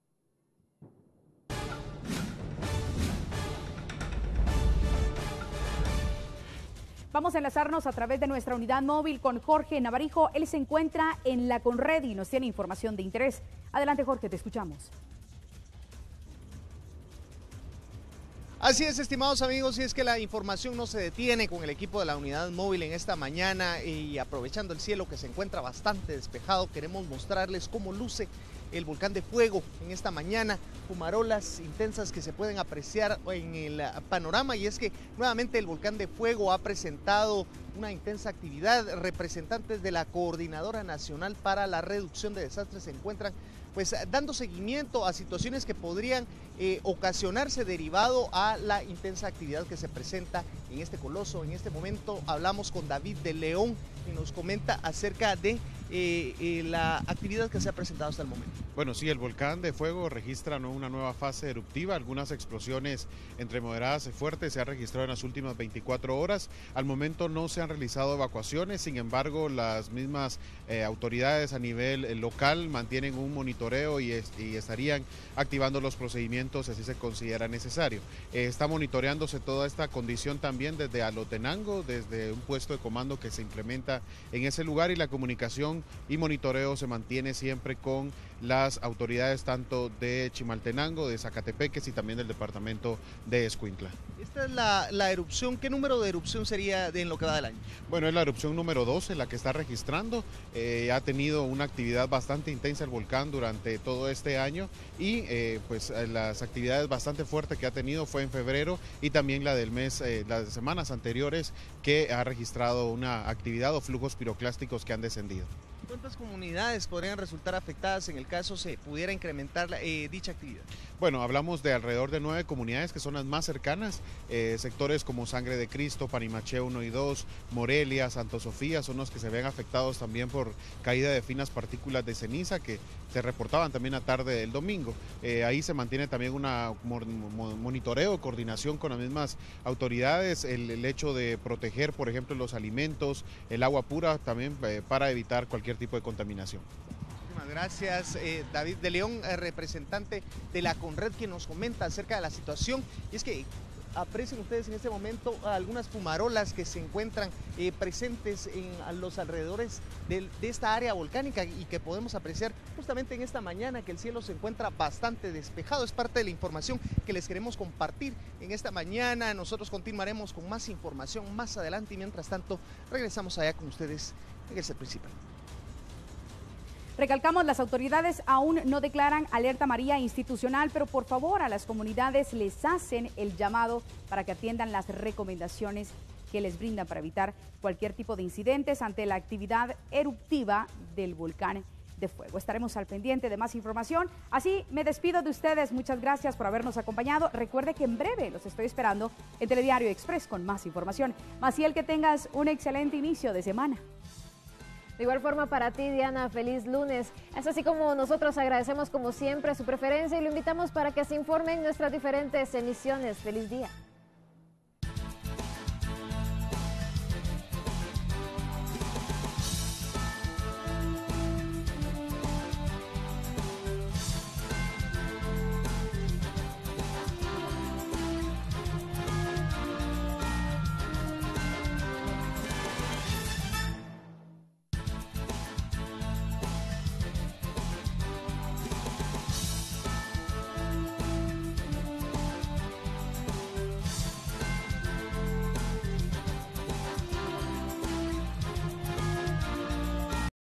Vamos a enlazarnos a través de nuestra unidad móvil con Jorge Navarijo. Él se encuentra en la Conred y nos tiene información de interés. Adelante, Jorge, te escuchamos. Así es, estimados amigos, y es que la información no se detiene con el equipo de la unidad móvil en esta mañana, y aprovechando el cielo que se encuentra bastante despejado, queremos mostrarles cómo luce el volcán de fuego en esta mañana, fumarolas intensas que se pueden apreciar en el panorama, y es que nuevamente el volcán de fuego ha presentado una intensa actividad. Representantes de la Coordinadora Nacional para la Reducción de Desastres se encuentran pues dando seguimiento a situaciones que podrían ocasionarse derivado a la intensa actividad que se presenta en este coloso. En este momento hablamos con David de León, que nos comenta acerca de la actividad que se ha presentado hasta el momento. Bueno, sí, el volcán de fuego registra una nueva fase eruptiva. Algunas explosiones entre moderadas y fuertes se han registrado en las últimas 24 horas. Al momento no se han realizado evacuaciones, sin embargo, las mismas autoridades a nivel local mantienen un monitoreo y estarían activando los procedimientos si así se considera necesario. Está monitoreándose toda esta condición también desde Alotenango, desde un puesto de comando que se implementa en ese lugar, y la comunicación y monitoreo se mantiene siempre con las autoridades tanto de Chimaltenango, de Zacatepeques y también del departamento de Escuintla. Esta es la erupción. ¿Qué número de erupción sería en lo que va del año? Bueno, es la erupción número 12 la que está registrando. Ha tenido una actividad bastante intensa el volcán durante todo este año, y pues las actividades bastante fuertes que ha tenido fue en febrero, y también la del mes, las semanas anteriores, que ha registrado una actividad o flujos piroclásticos que han descendido. ¿Cuántas comunidades podrían resultar afectadas en el caso se pudiera incrementar dicha actividad? Bueno, hablamos de alrededor de 9 comunidades que son las más cercanas, sectores como Sangre de Cristo, Panimaché 1 y 2, Morelia, Santo Sofía, son los que se ven afectados también por caída de finas partículas de ceniza que se reportaban también a tarde del domingo. Ahí se mantiene también una monitoreo, coordinación con las mismas autoridades, el hecho de proteger, por ejemplo, los alimentos, el agua pura también para evitar cualquier tipo de contaminación. Muchísimas gracias, David de León, representante de la Conred, que nos comenta acerca de la situación. Y es que aprecien ustedes en este momento algunas fumarolas que se encuentran presentes en los alrededores de esta área volcánica, y que podemos apreciar justamente en esta mañana que el cielo se encuentra bastante despejado. Es parte de la información que les queremos compartir en esta mañana. Nosotros continuaremos con más información más adelante, y mientras tanto regresamos allá con ustedes en el set principal. Recalcamos, las autoridades aún no declaran alerta amarilla institucional, pero por favor a las comunidades les hacen el llamado para que atiendan las recomendaciones que les brindan para evitar cualquier tipo de incidentes ante la actividad eruptiva del volcán de fuego. Estaremos al pendiente de más información. Así me despido de ustedes. Muchas gracias por habernos acompañado. Recuerde que en breve los estoy esperando en Telediario Express con más información. Maciel, que tengas un excelente inicio de semana. De igual forma para ti, Diana, feliz lunes. Es así como nosotros agradecemos como siempre su preferencia y lo invitamos para que se informen en nuestras diferentes emisiones. Feliz día.